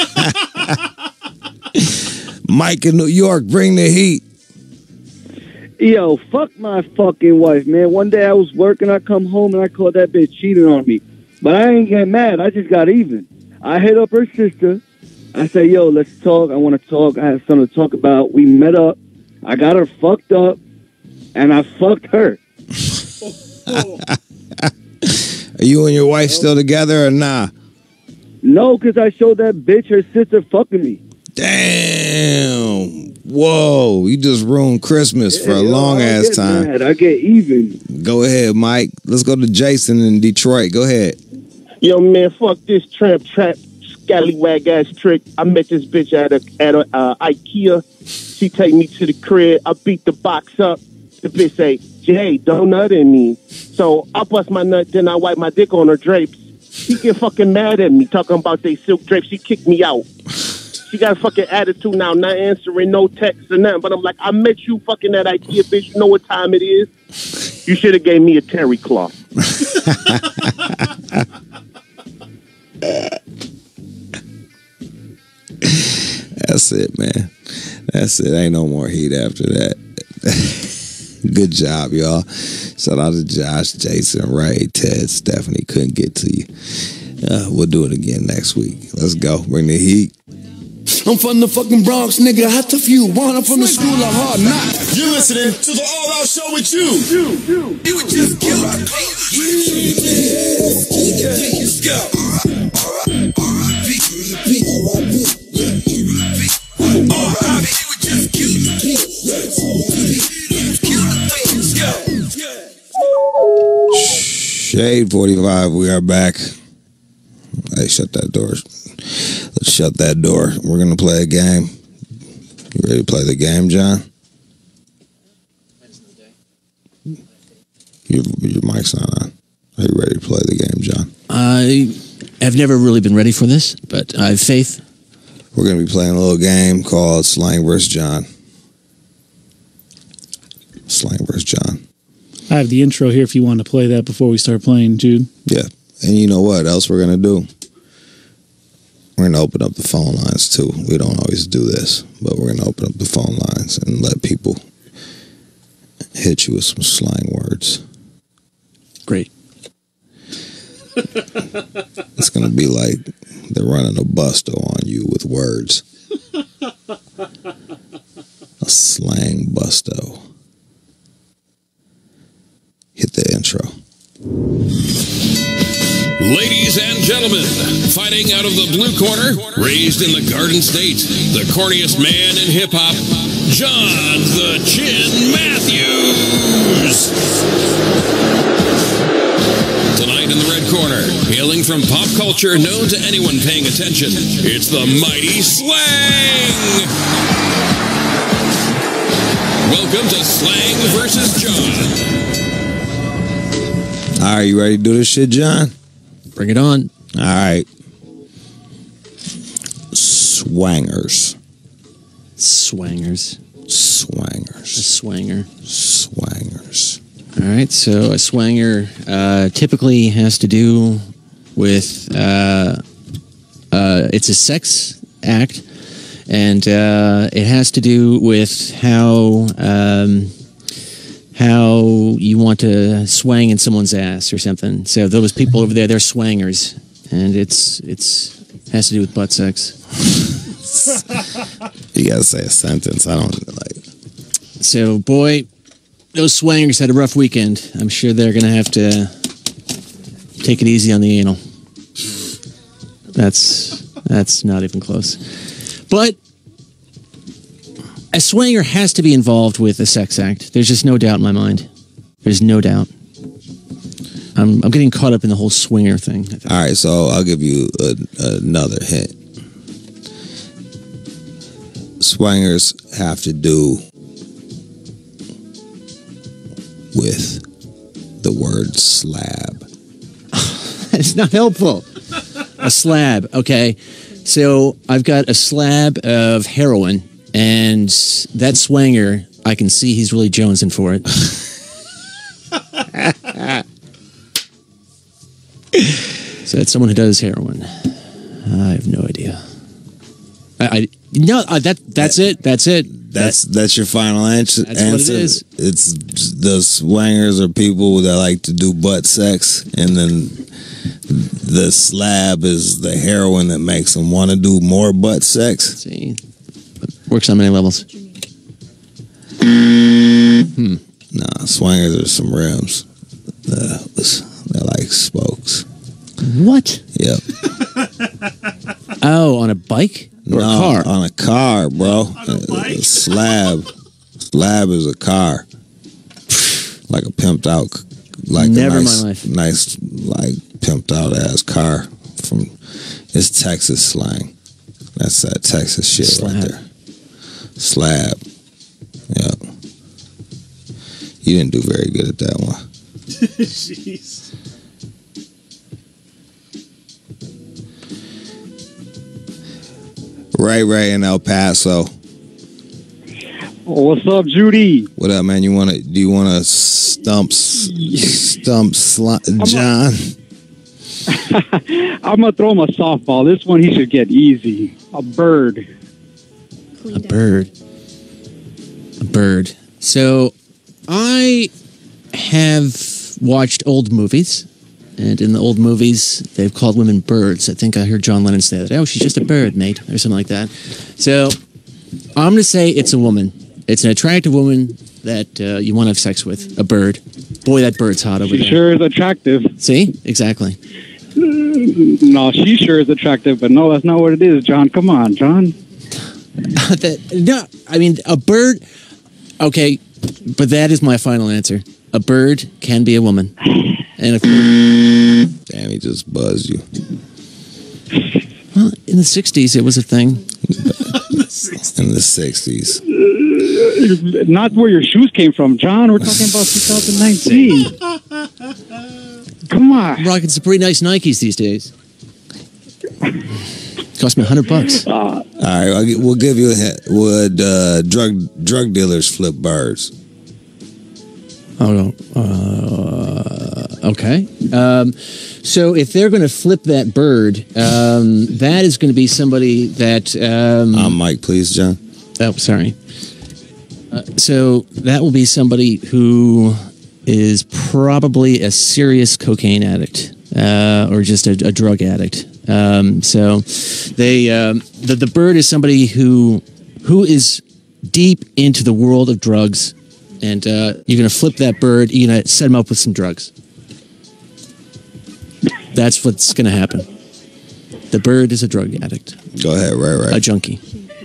Mike in New York, bring the heat. Yo, fuck my fucking wife, man. One day I was working, I come home, and I caught that bitch cheating on me. But I ain't get mad. I just got even. I hit up her sister. I say, yo, let's talk. I want to talk. I have something to talk about. We met up. I got her fucked up, and I fucked her. Are you and your wife still together or nah? No, because I showed that bitch her sister fucking me. Damn. Whoa. You just ruined Christmas for a yo, long I ass get time. mad. I get even. Go ahead, Mike. Let's go to Jason in Detroit. Go ahead. Yo, man, fuck this tramp trap scallywag ass trick. I met this bitch at a at a uh, IKEA. She take me to the crib. I beat the box up. The bitch say, Jay, don't nut in me. So I bust my nut, then I wipe my dick on her drapes. She get fucking mad at me, talking about they silk drapes. She kicked me out. She got a fucking attitude now, not answering no texts or nothing. But I'm like, I met you fucking at IKEA, bitch. You know what time it is? You should have gave me a terry cloth. That's it, man. That's it. Ain't no more heat after that. Good job, y'all. Shout out to Josh, Jason, Ray, Ted, Stephanie. Couldn't get to you. Uh, we'll do it again next week. Let's go. Bring the heat. I'm from the fucking Bronx, nigga. How tough you want? I'm from the school of hard knocks. You're listening to the All Out Show with you. You, you, you would just kill my Shade forty-five, we are back. Hey, shut that door. Let's shut that door. We're going to play a game. You ready to play the game, John? Your, your mic's not on. Are you ready to play the game, John? I have never really been ready for this, but I have faith. We're going to be playing a little game called Slang versus. John. Slang versus. John. I have the intro here if you want to play that before we start playing, Jude. Yeah. And you know what else we're going to do? We're going to open up the phone lines, too. We don't always do this, but we're going to open up the phone lines and let people hit you with some slang words. Great. It's going to be like they're running a busto on you with words. A slang busto. Hit the intro. Ladies and gentlemen, fighting out of the blue corner, raised in the Garden State, the corniest man in hip-hop, John the Chin Matthews. Tonight in the red corner, hailing from pop culture known to anyone paying attention, it's the Mighty Slang. Welcome to Slang versus John. All right, you ready to do this shit, John? Bring it on. All right. Swangers. Swangers. Swangers. A swanger. Swangers. All right, so a swanger uh, typically has to do with, uh, uh, it's a sex act, and uh, it has to do with how um, how you want to swang in someone's ass or something. So those people over there, they're swangers, and it's it's has to do with butt sex. You gotta say a sentence. I don't like. So, boy, those swangers had a rough weekend. I'm sure they're gonna have to take it easy on the anal. That's that's not even close. But a swanger has to be involved with a sex act. There's just no doubt in my mind. There's no doubt. I'm I'm getting caught up in the whole swinger thing. I think. All right, so I'll give you a, another hint. Swangers have to do with the word slab. It's not helpful. A slab, okay. So I've got a slab of heroin, and that swanger, I can see he's really jonesing for it. So that's someone who does heroin. I have no idea. I, I no, uh, that that's it. That's it. That's that, that's your final answer. That's answer. what it is. It's the swangers are people that like to do butt sex, and then the slab is the heroin that makes them want to do more butt sex. Let's see, works on many levels. Hmm. Nah, swangers are some rims. Uh, they're like spokes. What? Yep. Oh, on a bike or no, a car? On a car, bro. On a bike? A slab. Slab is a car. Like a pimped out, like Never a nice, in my life. nice, like pimped out ass car. From it's Texas slang. That's that Texas shit Slab. right there. Slab. Yep. You didn't do very good at that one. Jeez. Ray Ray in El Paso. What's up, Judy? What up, man? You want to? Do you want to stump, stump, sli- John? I'm gonna throw him a softball. This one he should get easy. A bird. A bird. A bird. So, I have watched old movies, and in the old movies, they've called women birds. I think I heard John Lennon say that. Oh, she's just a bird, mate, or something like that. So, I'm going to say it's a woman. It's an attractive woman that uh, you want to have sex with. A bird. Boy, that bird's hot over She there. sure is attractive. See? Exactly. No, she sure is attractive, but no, that's not what it is, John. Come on, John. that, no, I mean, a bird... Okay, but that is my final answer. A bird can be a woman. And of course... Damn, he just buzzed you. Well, in the sixties, it was a thing. In the sixties. Not where your shoes came from, John. We're talking about twenty nineteen. Come on. I'm rocking some pretty nice Nikes these days. Cost me a hundred bucks. Uh, All right, I'll, gi- we'll give you a hint. Would uh, drug drug dealers flip birds? Oh, uh, okay. Um, so if they're going to flip that bird, um, that is going to be somebody that... Um, Um, Mike, please, John. Oh, sorry. Uh, so that will be somebody who is probably a serious cocaine addict uh, or just a, a drug addict. Um, so they um, the, the bird is somebody who who is deep into the world of drugs, and uh, you're going to flip that bird. You're going to set him up with some drugs. That's what's going to happen. The bird is a drug addict. Go ahead, right, right. A junkie.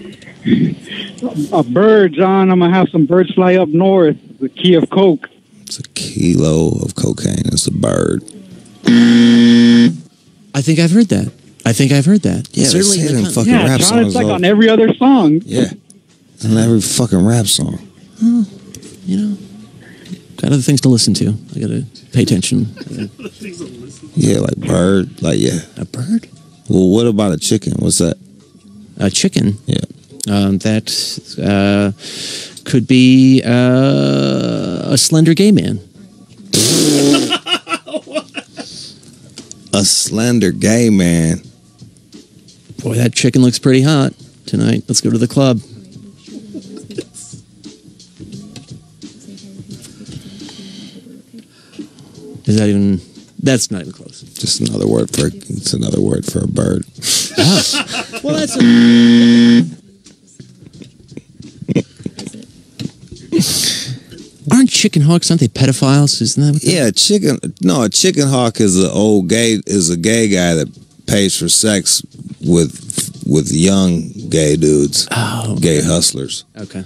A bird, John. I'm gonna have some birds fly up north. The key of coke. It's a kilo of cocaine. It's a bird. I think I've heard that. I think I've heard that. Yeah, they say it in fucking Yeah, rap John, songs. it's like though. on every other song. Yeah, in every fucking rap song. Oh, you know, got other things to listen to. I gotta pay attention. Yeah, like bird. Like yeah, a bird. Well, what about a chicken? What's that? A chicken. Yeah. Um, that uh, could be uh, a slender gay man. A slender gay man. Boy, that chicken looks pretty hot tonight. Let's go to the club. Is that even? That's not even close. Just another word for it's another word for a bird. Ah. Well, that's a. Aren't chicken hawks? Aren't they pedophiles? Isn't that? What Yeah, chicken. No, a chicken hawk is an old gay is a gay guy that pays for sex with with young gay dudes, oh, okay. gay hustlers. Okay.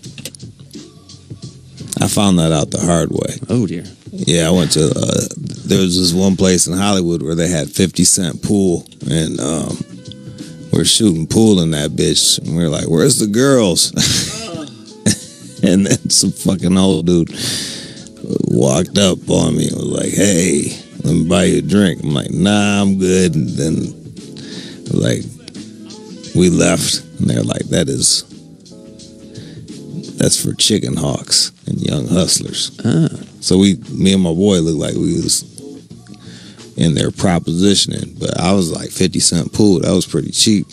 I found that out the hard way. Oh dear. Yeah, I went to. Uh, there was this one place in Hollywood where they had fifty cent pool, and um, we're shooting pool in that bitch, and we we're like, "Where's the girls?" And then some fucking old dude walked up on me and was like, "Hey, let me buy you a drink." I'm like, "Nah, I'm good." And then, like, we left, and they're like, "That is, that's for chicken hawks and young hustlers." Ah. So we, me and my boy, looked like we was in there propositioning, but I was like fifty cent pool. That was pretty cheap.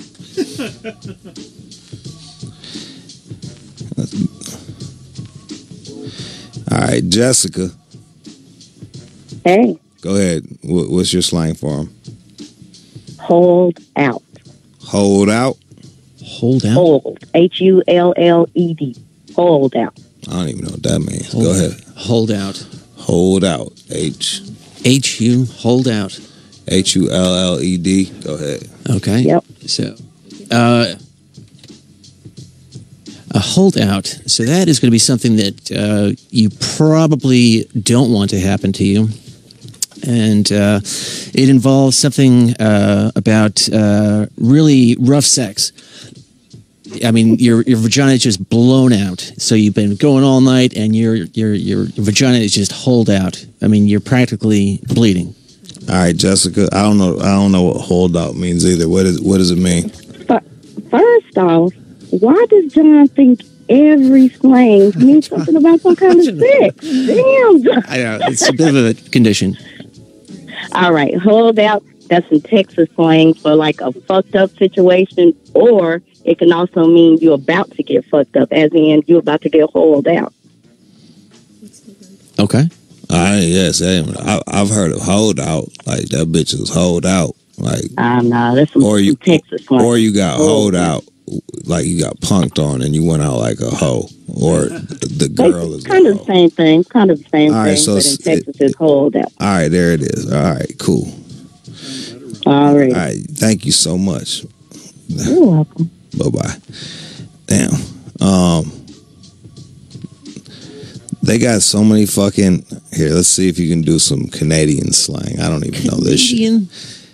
All right, Jessica. Hey, Go ahead. Wh- What's your slang for him? hold out. Hold out? Hold out? Hold. H U L L E D. Hold out. I don't even know what that means. Hold, Go ahead. Hold out. Hold out. H. H U. Hold out. H U L L E D. Go ahead. Okay. Yep. So, uh, a holdout. So that is going to be something that uh, you probably don't want to happen to you. And uh, it involves something uh, about uh, really rough sex. I mean, your your vagina is just blown out. So you've been going all night, and your your your vagina is just hold out. I mean, you're practically bleeding. All right, Jessica. I don't know. I don't know what hold out means either. What is what does it mean? First off, why does John think every slang means something about some kind of sex? Damn, John. I know it's a bit of a condition. All right, hold out. That's some Texas slang for like a fucked up situation, or it can also mean you're about to get fucked up, as in you're about to get holed out. Okay. I yes, I, I've heard of hold out. Like that bitch is hold out. Like Um, no, that's some, or you some Texas slang. or you got Hold hold out. Like you got punked on and you went out like a hoe, or the girl is kind of the same thing. Kind of the same All right, thing, so but in it's- Texas it's hold out. all right. There it is. All right, cool. All right. All right, thank you so much. You're welcome. Bye bye. Damn. Um, they got so many fucking. Here, let's see if you can do some Canadian slang. I don't even know this shit.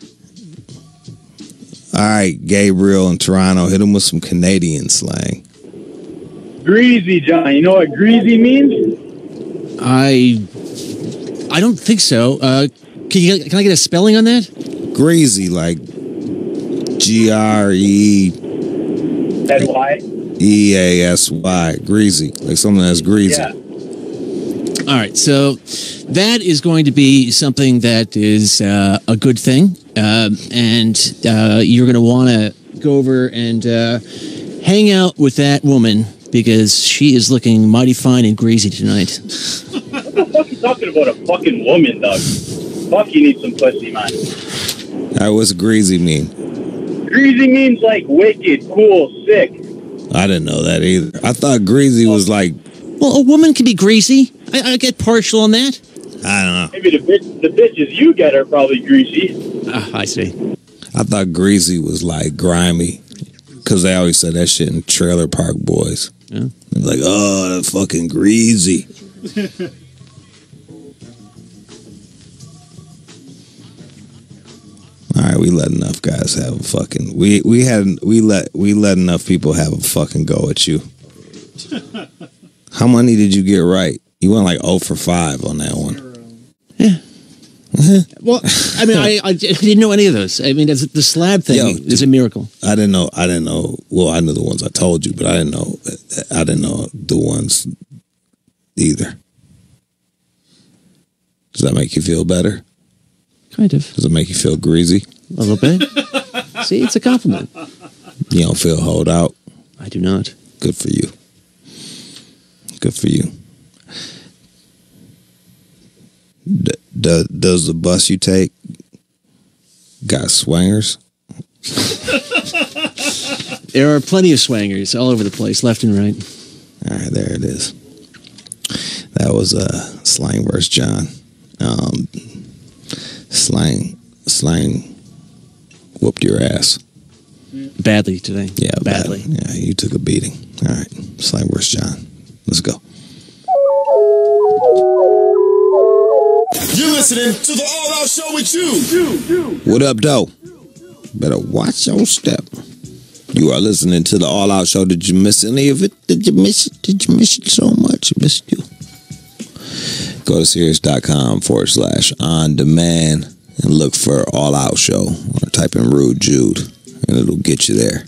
All right, Gabriel in Toronto, hit him with some Canadian slang. Greasy, John. You know what greasy means? I I don't think so. Uh, can you can I get a spelling on that? Greasy, like G R E That's why. E A S Y, greasy, like something that's greasy. Yeah. All right, so that is going to be something that is uh, a good thing, um, and uh, you're going to want to go over and uh, hang out with that woman because she is looking mighty fine and greasy tonight. What the fuck are you talking about? A fucking woman, dog. Fuck, you need some pussy, man. All right, what's greasy mean? Greasy means like wicked, cool, sick. I didn't know that either. I thought greasy was like, Well, a woman can be greasy. I, I get partial on that. I don't know. Maybe the bitch, the bitches you get are probably greasy. Ah, I see. I thought greasy was like grimy because they always said that shit in Trailer Park Boys. Yeah. They're like, oh, that's fucking greasy. All right, we let enough guys have a fucking. We we had we let we let enough people have a fucking go at you. How many did you get right? You went like zero for five on that one. Yeah. Well, I mean, I, I didn't know any of those. I mean, that's, the slab thing Yo, is a miracle. I didn't know. I didn't know. Well, I knew the ones I told you, but I didn't know. I didn't know the ones either. Does that make you feel better? Kind of. Does it make you feel greasy? A little bit. See, it's a compliment. You don't feel hold out? I do not. Good for you. Good for you. D- d- does the bus you take got swingers? There are plenty of swangers all over the place, left and right. All right, there it is. That was uh, Slang versus John. Um, slang, slang whooped your ass. Badly today. Yeah, badly. Bad. Yeah, you took a beating. All right, Slang versus John. Let's go. You're listening to the All Out Show with you. What up, though? Better watch your step. You are listening to the All Out Show. Did you miss any of it? Did you miss it? Did you miss it so much? I missed you. Go to Sirius.com forward slash on demand and look for All Out Show or type in Rude Jude and it'll get you there.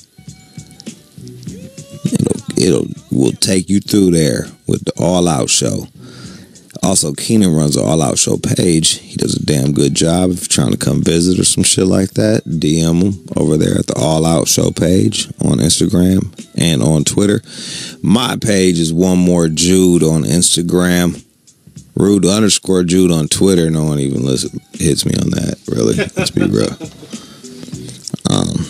It'll, it'll will take you through there with the All Out Show. Also, Keenan runs the All Out Show page. He does a damn good job. If you're trying to come visit or some shit like that, D M him over there at the All Out Show page on Instagram and on Twitter. My page is One More Jude on Instagram. Rude underscore Jude on Twitter. No one even listen, hits me on that, really. Let's be real. Um,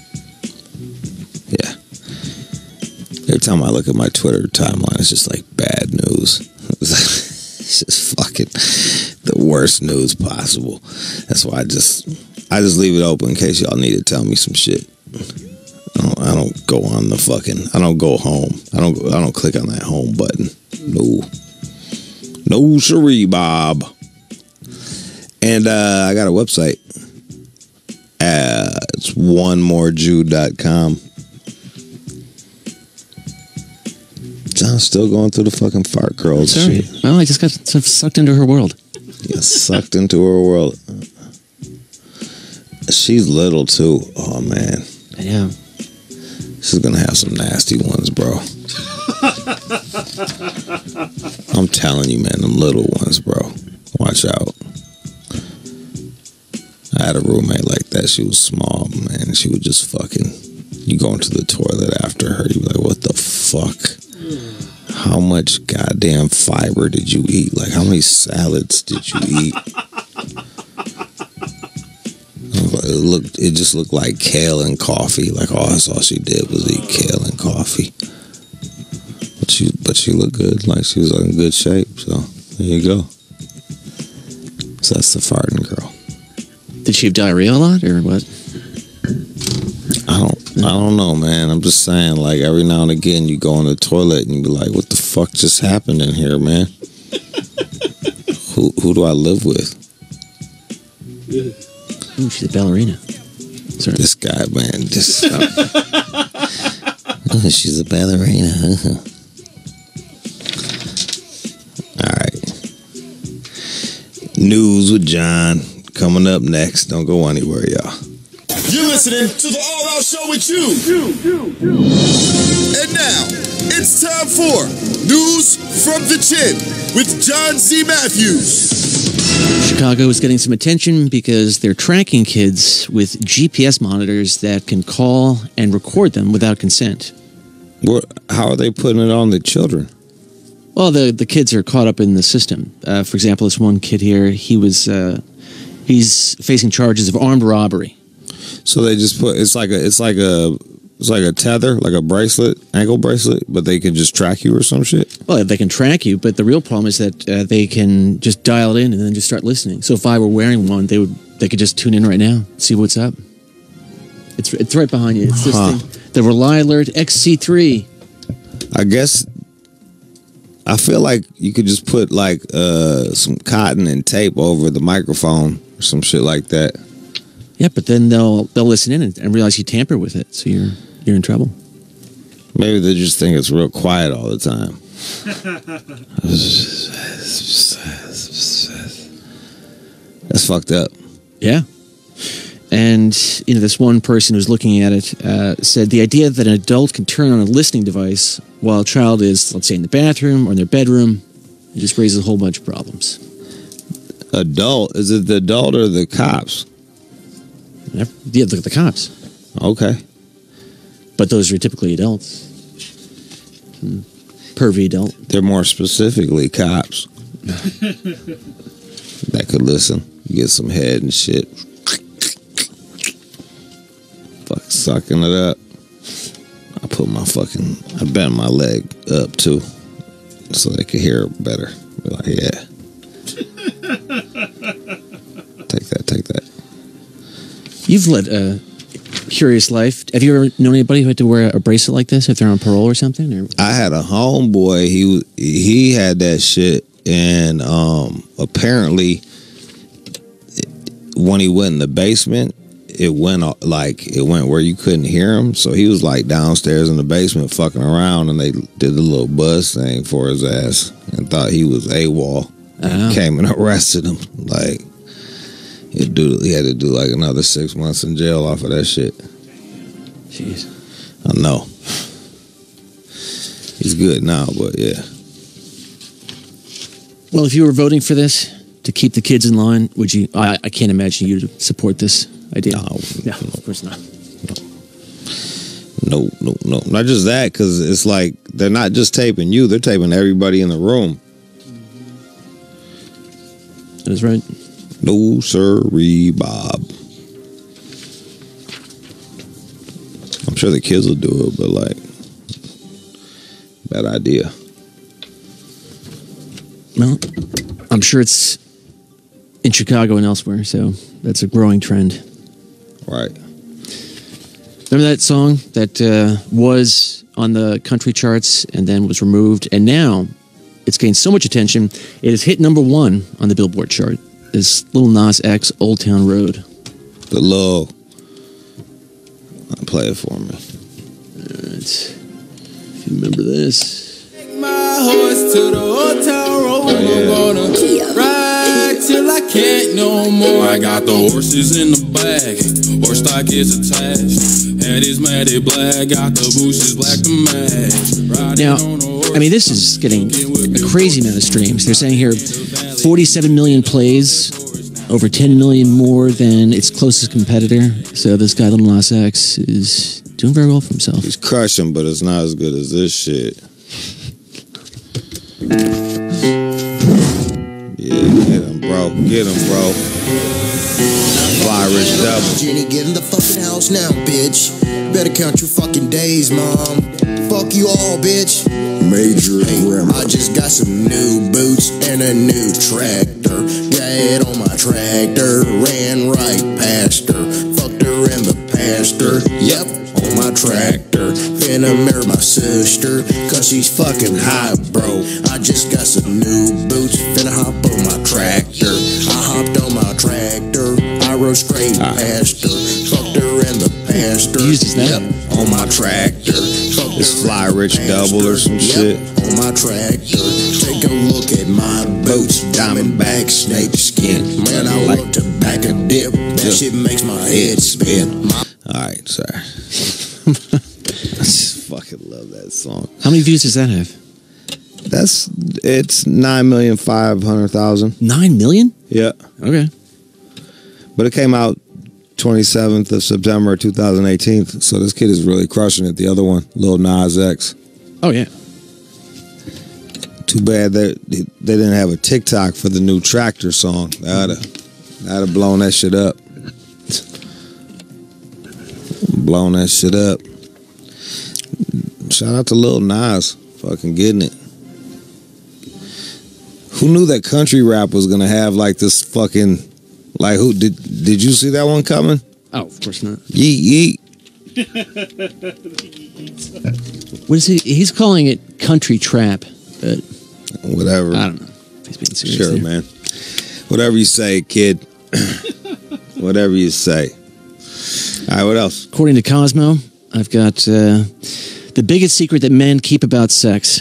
yeah. Every time I look at my Twitter timeline, it's just like bad news. It's just fucking the worst news possible. That's why I just I just leave it open in case y'all need to tell me some shit. I don't, I don't go on the fucking. I don't go home. I don't. I don't click on that home button. No. No siree, Bob. And uh, I got a website. Uh, it's one more jude dot com. John's still going through the fucking fart curls Sorry. shit. Well, I just got sucked into her world. Yeah, sucked into her world. She's little too. Oh man. Yeah. She's gonna have some nasty ones, bro. I'm telling you, man, them little ones, bro. Watch out. I had a roommate like that. She was small, man. She would just fucking. You go into the toilet after her, you be like, what the fuck? How much goddamn fiber did you eat? Like, how many salads did you eat? It looked. It just looked like kale and coffee. Like, oh, that's all she did was eat kale and coffee. But she, but she looked good. Like, she was in good shape. So there you go. So that's the farting girl. Did she have diarrhea a lot, or what? I don't. I don't know, man. I'm just saying. Like, every now and again, you go in the toilet and you be like, "What the fuck just happened in here, man? who Who do I live with?" Ooh, she's a ballerina. Sorry. This guy, man. Just. Oh, she's a ballerina. All right. News with John coming up next. Don't go anywhere, y'all. You're listening to the All Out Show with you. And now, it's time for News from the Chin with John Z. Matthews. Chicago is getting some attention because they're tracking kids with G P S monitors that can call and record them without consent. What? How are they putting it on the children? Well, the the kids are caught up in the system. Uh, for example, this one kid here, he was uh, he's facing charges of armed robbery. So they just put it's like a it's like a it's like a tether, like a bracelet, ankle bracelet, but they can just track you or some shit. Well, they can track you, but the real problem is that uh, they can just dial it in and then just start listening. So if I were wearing one, they would they could just tune in right now, see what's up. It's it's right behind you. It's this Huh. thing. The Rely Alert X C three. I guess I feel like you could just put like uh, some cotton and tape over the microphone or some shit like that. Yeah, but then they'll they'll listen in and, and realize you tamper with it, so you're you're in trouble. Maybe they just think it's real quiet all the time. That's fucked up. Yeah. And, you know, this one person who's looking at it uh, said the idea that an adult can turn on a listening device while a child is, let's say, in the bathroom or in their bedroom, it just raises a whole bunch of problems. Adult? Is it the adult or the cops? Yeah, the, the cops. Okay. But those are typically adults. Hmm. Pervy adult. They're more specifically cops. That could listen. You get some head and shit. Fuck, sucking it up. I put my fucking, I bent my leg up too, so they could hear it better. Be like, yeah. Take that, take that. You've led a curious life. Have you ever known anybody who had to wear a bracelet like this if they're on parole or something? Or? I had a homeboy. He he had that shit, and um, apparently, when he went in the basement, it went like it went where you couldn't hear him. So he was like downstairs in the basement fucking around, and they did the little buzz thing for his ass and thought he was AWOL. And Oh. came and arrested him. Like he do, he had to do like another six months in jail off of that shit. Jeez, I know. He's good now, but yeah. Well, if you were voting for this to keep the kids in line, would you? I, I can't imagine you to support this idea. No, no, of course not. No, no, no. Not just that, because it's like they're not just taping you; they're taping everybody in the room. That is right. No, sirree, Bob. I'm sure the kids will do it, but like, bad idea. Well, I'm sure it's in Chicago and elsewhere, so that's a growing trend. Right. Remember that song that uh, was on the country charts and then was removed, and now it's gained so much attention, it has hit number one on the Billboard chart. This Lil Nas X, Old Town Road. The low. Play it for me. Alright. If you remember this. My horse to the old town road. I'm gonna ride till I can't no more. I got the horses in the bag. Horse stock is attached. Head is matted black. Got the bushes black to match. Now, I mean, this is getting a crazy amount of streams. They're saying here forty-seven million plays, over ten million more than its closest competitor. So this guy, Lil Nas X, is doing very well for himself. He's crushing, but it's not as good as this shit. Yeah, get him, bro. Get him, bro. Fly rich double. Jenny, get in the fucking house now, bitch. Better count your fucking days, mom. Fuck you all, bitch. Major hey, I just got some new boots and a new tractor. Got it on my tractor, ran right past her. Fucked her in the pasture. Yep, on my tractor. Finna marry my sister, cause she's fucking hot, bro. I just got some new boots, finna hop on my tractor. I hopped on my tractor, I rode straight past her. Fucked her in the pasture. Yep, on my tractor. This Fly Rich Double or some shit. On my tractor, take a look at my boots, diamondback snake skin. Man, I like to back a dip. That shit makes my head spin. My All right, sorry. I just fucking love that song. How many views does that have? That's it's nine million five hundred thousand. Nine million? Yeah. Okay. But it came out twenty seventh of September two thousand eighteen. So this kid is really crushing it. The other one, Lil Nas X. Oh yeah. Too bad that they, they didn't have a TikTok for the new Tractor song. That'd have, that'd have blown that shit up. Blown that shit up. Shout out to Lil Nas, fucking getting it. Who knew that country rap was gonna have like this fucking, like who did did you see that one coming? Oh, of course not. Yeet yeet. What is he? He's calling it country trap, but whatever. I don't know. He's being serious Sure, there. man. Whatever you say, kid. Whatever you say. All right, what else? According to Cosmo, I've got uh, the biggest secret that men keep about sex.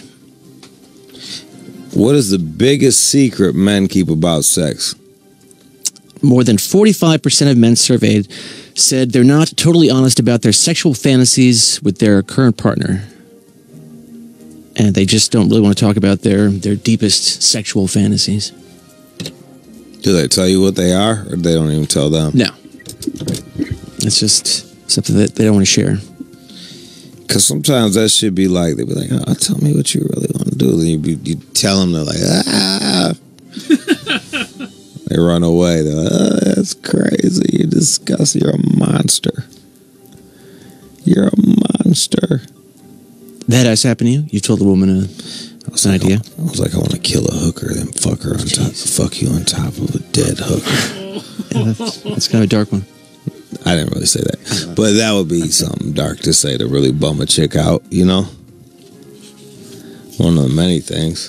What is the biggest secret men keep about sex? More than forty-five percent of men surveyed said they're not totally honest about their sexual fantasies with their current partner. And they just don't really want to talk about their, their deepest sexual fantasies. Do they tell you what they are, or they don't even tell them? No. It's just something that they don't want to share. Because sometimes that should be like, they'd be like, oh, tell me what you really want to do. Then you, be, you tell them, they're like, ah. They run away. They're like, oh, that's crazy. You're disgusting. You're a monster. You're a monster. That has happened to you? You told the woman a, was an like, idea? I was like, I want to kill a hooker, then fuck her on top. Fuck you on top of a dead hooker. Yeah, that's, that's kind of a dark one. I didn't really say that. But that would be something dark to say to really bum a chick out, you know? One of the many things.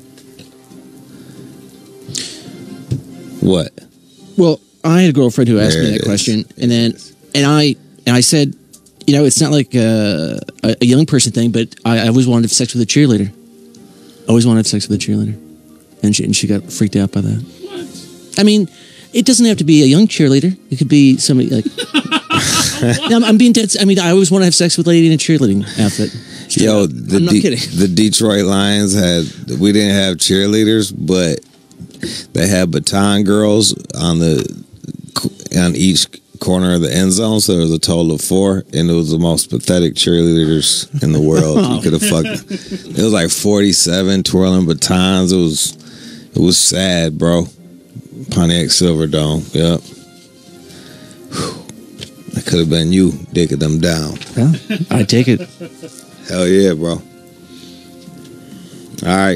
What? Well, I had a girlfriend who asked There me it that is. question, and then and I and I said, you know, it's not like a, a, a young person thing, but I, I always wanted to have sex with a cheerleader. Always wanted to have sex with a cheerleader, and she and she got freaked out by that. What? I mean, it doesn't have to be a young cheerleader. It could be somebody like. No, I'm, I'm being dead. I mean, I always want to have sex with a lady in a cheerleading outfit. Yo, the, I'm not De- kidding. the Detroit Lions had, we didn't have cheerleaders, but they had baton girls on the on each corner of the end zone, so there was a total of four, and it was the most pathetic cheerleaders in the world. You could have fucked. It was like forty-seven twirling batons. It was it was sad, bro. Pontiac Silverdome. Yep. That could have been you digging them down. Yeah, I take it. Hell yeah, bro. All right.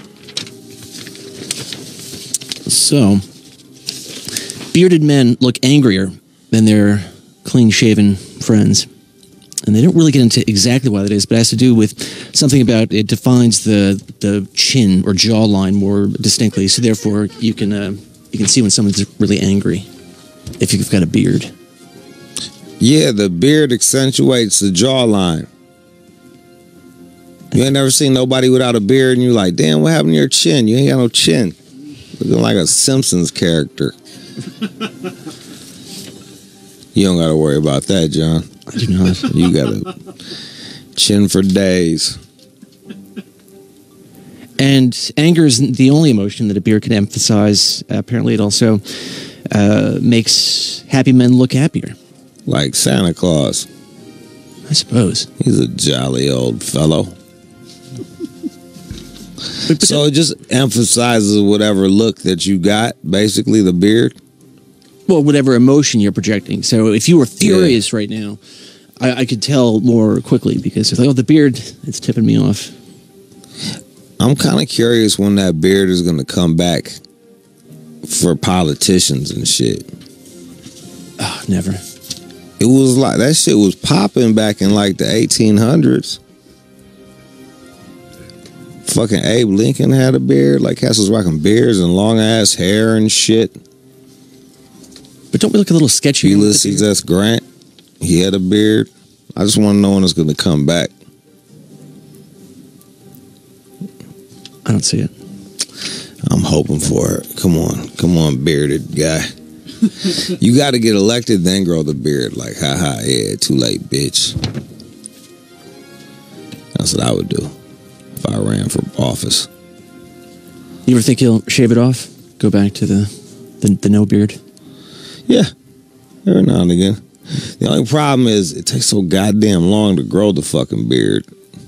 So, bearded men look angrier than their clean-shaven friends. And they don't really get into exactly why that is, but it has to do with something about it defines the the chin or jawline more distinctly. So therefore, you can uh, you can see when someone's really angry if you've got a beard. Yeah, the beard accentuates the jawline. You ain't never seen nobody without a beard, and you're like, damn, what happened to your chin? You ain't got no chin. Looking like a Simpsons character. You don't got to worry about that, John. I do not. You got a chin for days. And anger isn't the only emotion that a beard can emphasize. Uh, apparently, it also uh, makes happy men look happier. Like Santa Claus. I suppose. He's a jolly old fellow. But, but so it just emphasizes whatever look that you got, basically, the beard. Well, whatever emotion you're projecting. So if you were furious yeah. right now, I, I could tell more quickly because it's like, oh, the beard, it's tipping me off. I'm kind of curious when that beard is going to come back for politicians and shit. Oh, never. It was like, that shit was popping back in like the eighteen hundreds. Fucking Abe Lincoln had a beard. Like, cats was rocking beards and long ass hair and shit. But don't we look a little sketchy? Ulysses S. Grant, he had a beard. I just want to know when it's going to come back. I don't see it. I'm hoping for it. Come on. Come on, bearded guy. You got to get elected, then grow the beard. Like, haha, yeah, too late, bitch. That's what I would do if I ran for office. You ever think he'll shave it off? Go back to the, the, the no beard? Yeah, every now and again. The only problem is it takes so goddamn long to grow the fucking beard.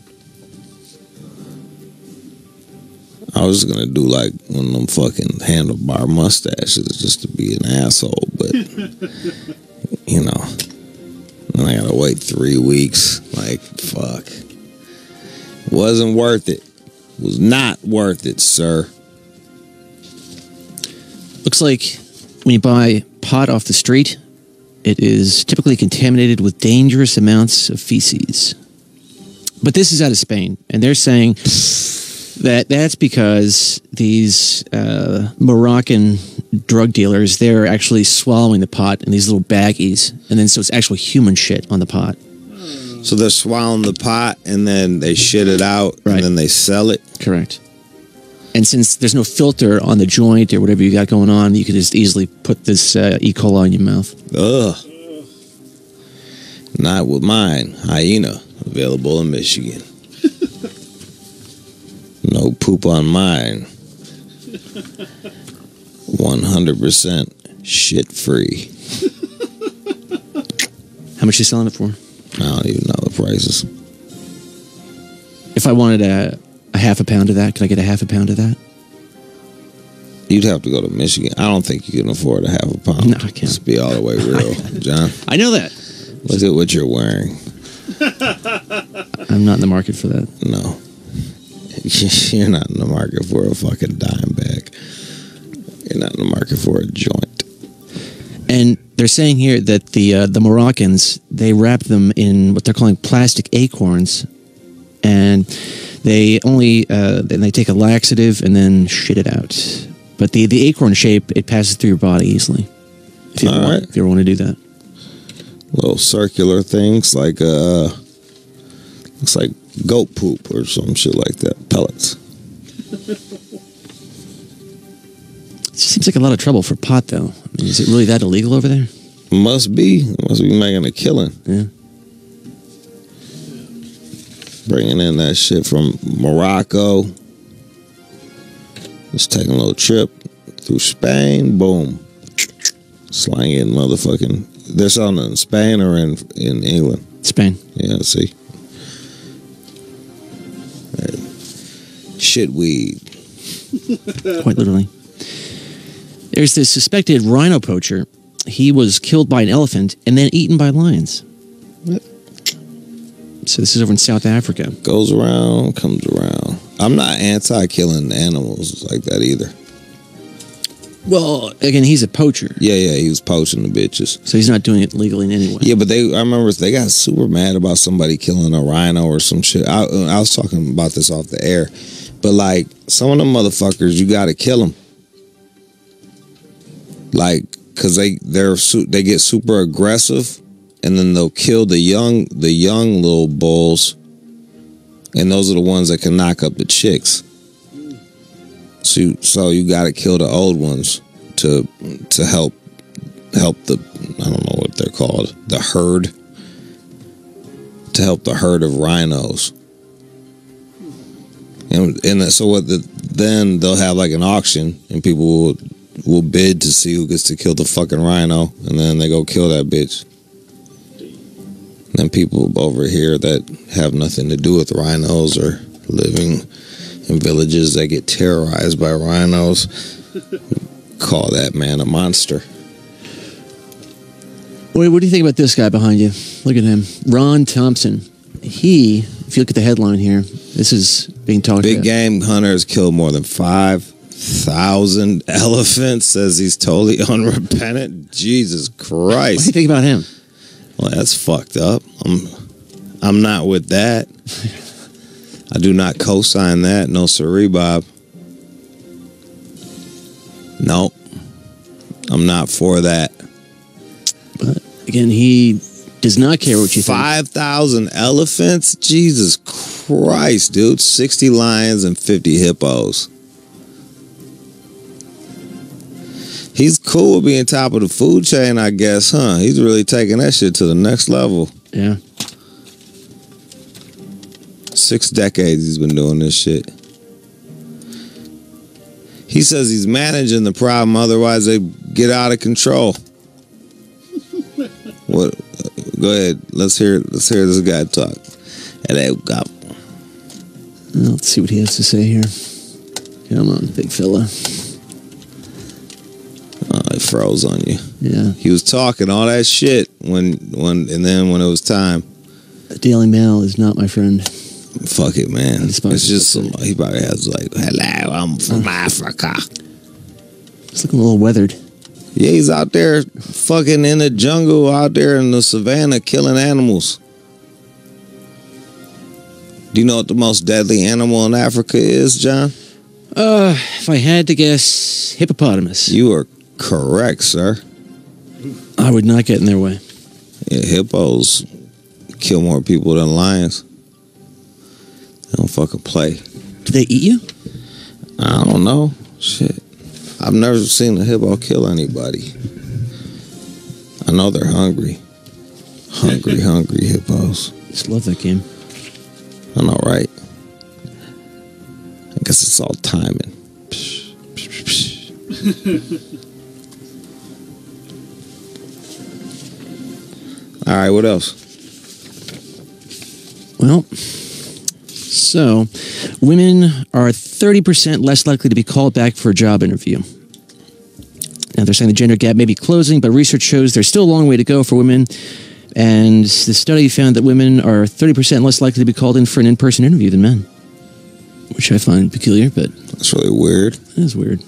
I was gonna do like one of them fucking handlebar mustaches just to be an asshole, but you know, then I gotta wait three weeks. Like, fuck. Wasn't worth it. Was not worth it, sir. Looks like when you buy pot off the street, it is typically contaminated with dangerous amounts of feces. But this is out of Spain, and they're saying that that's because these uh, Moroccan drug dealers, they're actually swallowing the pot in these little baggies, and then so it's actual human shit on the pot. So they're swallowing the pot, and then they shit it out, right. and then they sell it? Correct. And since there's no filter on the joint or whatever you got going on, you could just easily put this uh, E. coli in your mouth. Ugh. Not with mine. Hyena. Available in Michigan. No poop on mine. one hundred percent shit free. How much are you selling it for? I don't even know the prices. If I wanted a, a half a pound of that, could I get a half a pound of that? You'd have to go to Michigan. I don't think you can afford a half a pound. No, I can't. Let's be all the way real, John. I know that. Look at what you're wearing. I'm not in the market for that. No. You're not in the market for a fucking dime bag. You're not in the market for a joint. And they're saying here that the uh, the Moroccans, they wrap them in what they're calling plastic acorns, and they only uh, then they take a laxative and then shit it out. But the, the acorn shape, it passes through your body easily. If you, All ever right. want, if you ever want to do that. Little circular things like uh, looks like goat poop or some shit like that. Pellets. It seems like a lot of trouble for pot, though. I mean, is it really that illegal over there? Must be. Must be making a killing. Yeah. Bringing in that shit from Morocco. Just taking a little trip through Spain. Boom. Slanging motherfucking. They're selling it in Spain or in in England? Spain. Yeah, see. Right. Shit weed. Quite literally. There's this suspected rhino poacher. He was killed by an elephant and then eaten by lions. What? So this is over in South Africa. Goes around, comes around. I'm not anti-killing animals like that either. Well, again, he's a poacher. Yeah, yeah, he was poaching the bitches. So he's not doing it legally in any way. Yeah, but they, I remember they got super mad about somebody killing a rhino or some shit. I, I was talking about this off the air. But, like, some of them motherfuckers, you got to kill them. Like, because they, they're, they get super aggressive, and then they'll kill the young, the young little bulls, and those are the ones that can knock up the chicks. So, you, so you got to kill the old ones to to help help the, I don't know what they're called, the herd, to help the herd of rhinos. And and so what? The, then they'll have like an auction, and people will will bid to see who gets to kill the fucking rhino, and then they go kill that bitch. And then people over here that have nothing to do with rhinos or living in villages that get terrorized by rhinos call that man a monster. What, what do you think about this guy behind you? Look at him. Ron Thompson. He, if you look at the headline here, this is being talked Big about. game hunters killed more than five thousand elephants, says he's totally unrepentant. Jesus Christ. What do you think about him? Well, that's fucked up. I'm, I'm not with that. I do not co-sign that. No siree, Bob. No. I'm not for that. But again, he does not care what you think. five thousand elephants? Jesus Christ, dude. sixty lions and fifty hippos. He's cool with being top of the food chain, I guess, huh? He's really taking that shit to the next level. Yeah. Six decades he's been doing this shit. He says he's managing the problem, otherwise they get out of control. What? Go ahead. Let's hear. Let's hear this guy talk. And they got. Let's see what he has to say here. Come on, big fella. Oh, it froze on you. Yeah. He was talking all that shit when, when, and then when it was time. The Daily Mail is not my friend. Fuck it, man. It's just some. He probably has like, "Hello, I'm from Africa." It's looking a little weathered. Yeah, he's out there fucking in the jungle, out there in the savannah, killing animals. Do you know what the most deadly animal in Africa is, John? Uh, if I had to guess, hippopotamus. You are correct, sir. I would not get in their way. Yeah, hippos kill more people than lions. They don't fucking play. Do they eat you? I don't know. Shit. I've never seen a hippo kill anybody. I know they're hungry. Hungry, hungry hippos. Just love that game. I know, right? I guess it's all timing. All right, what else? Well, so women are thirty percent less likely to be called back for a job interview. Now, they're saying the gender gap may be closing, but research shows there's still a long way to go for women. And the study found that women are thirty percent less likely to be called in for an in-person interview than men, which I find peculiar, but... That's really weird. It is weird.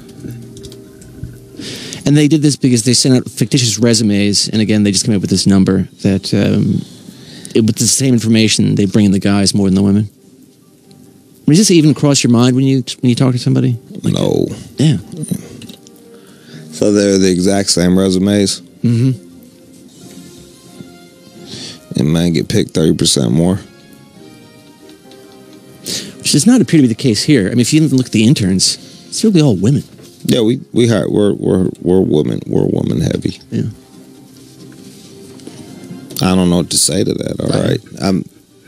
And they did this because they sent out fictitious resumes, and again, they just came up with this number that um, it, with the same information, they bring in the guys more than the women. I mean, does this even cross your mind when you when you talk to somebody? Like, no. Yeah. So they're the exact same resumes? Mm-hmm. And men get picked thirty percent more? Which does not appear to be the case here. I mean, if you even look at the interns, it's really all women. Yeah, we we hire, we're we're we're women we're woman heavy. Yeah. I don't know what to say to that. All right, I'm.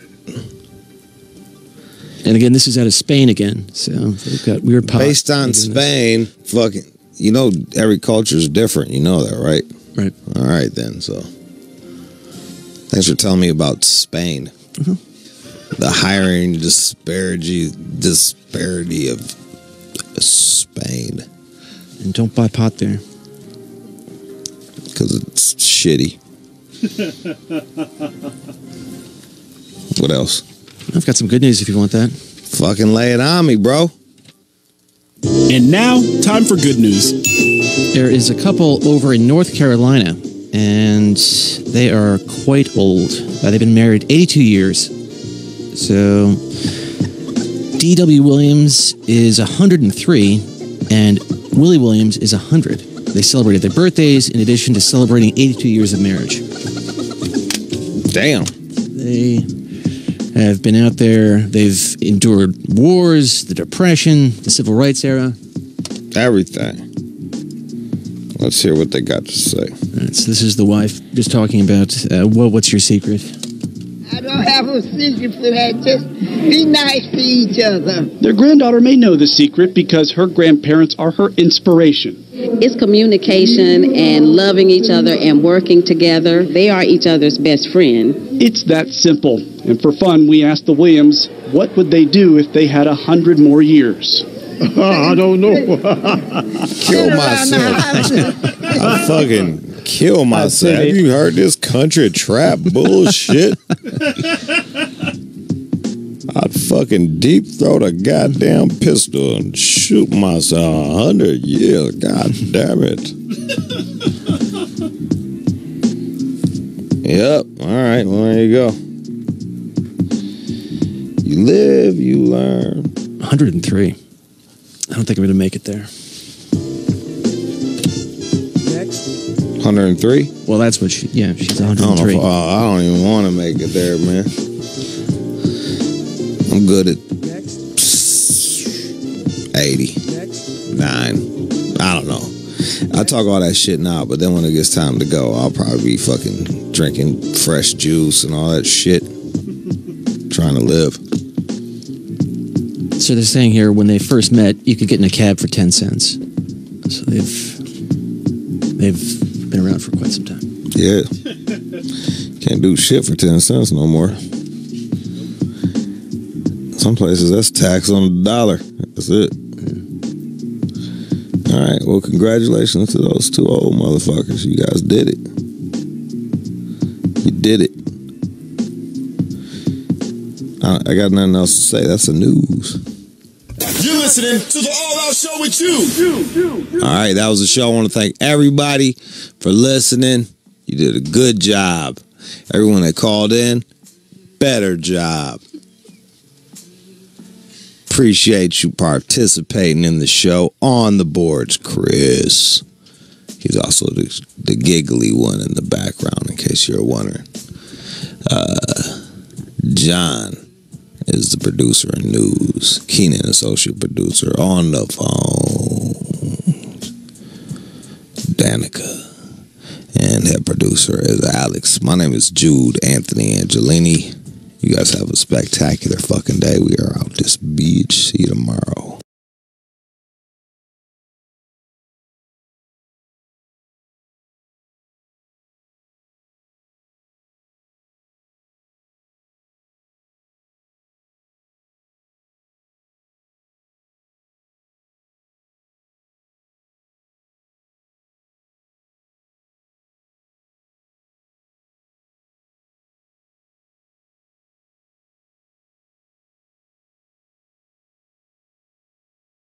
And again, this is out of Spain again, so they've got weird pop. Based on Spain, fucking, you know, every culture is different. You know that, right? Right. All right then. So, thanks for telling me about Spain. Mm-hmm. The hiring disparity disparity of Spain. And don't buy pot there. Because it's shitty. What else? I've got some good news if you want that. Fucking lay it on me, bro. And now, time for good news. There is a couple over in North Carolina, and they are quite old. Uh, they've been married eighty-two years. So, D W Williams is one hundred three, and Willie Williams is one hundred. They celebrated their birthdays in addition to celebrating eighty-two years of marriage. Damn. They have been out there. They've endured wars, the Depression, the Civil Rights era. Everything. Let's hear what they got to say. All right, so this is the wife just talking about, uh, well, what's your secret? I don't have a secret for that. Just be nice to each other. Their granddaughter may know the secret because her grandparents are her inspiration. It's communication and loving each other and working together. They are each other's best friend. It's that simple. And for fun, we asked the Williams, what would they do if they had a hundred more years? I don't know. Kill myself. I fucking kill myself. Have you heard this country trap bullshit? I'd fucking deep throat a goddamn pistol and shoot myself a hundred years. God damn it. Yep. All right. Well, there you go. You live, you learn. one hundred three. I don't think I'm going to make it there. Next. one hundred three? Well, that's what she, yeah, she's one I hundred three. don't, know if, uh, I don't even want to make it there, man. I'm good at eighty. Nine. I don't know. I talk all that shit now, but then when it gets time to go, I'll probably be fucking drinking fresh juice and all that shit. Trying to live. So they're saying here, when they first met, you could get in a cab for ten cents. So they've they've been around for quite some time. Yeah. Can't do shit for ten cents no more. Some places, that's tax on the dollar. That's it. Yeah. All right. Well, congratulations to those two old motherfuckers. You guys did it. You did it. I, I got nothing else to say. That's the news. You're listening to the All Out Show with you. All right, that was the show. I want to thank everybody for listening. You did a good job. Everyone that called in, better job. Appreciate you participating in the show. On the boards, Chris. He's also the, the giggly one in the background, in case you're wondering. Uh, John is the producer of news. Keenan, associate producer. On the phone, Danica. And head producer is Alex. My name is Jude Anthony Angelini. You guys have a spectacular fucking day. We are out this beach. See you tomorrow.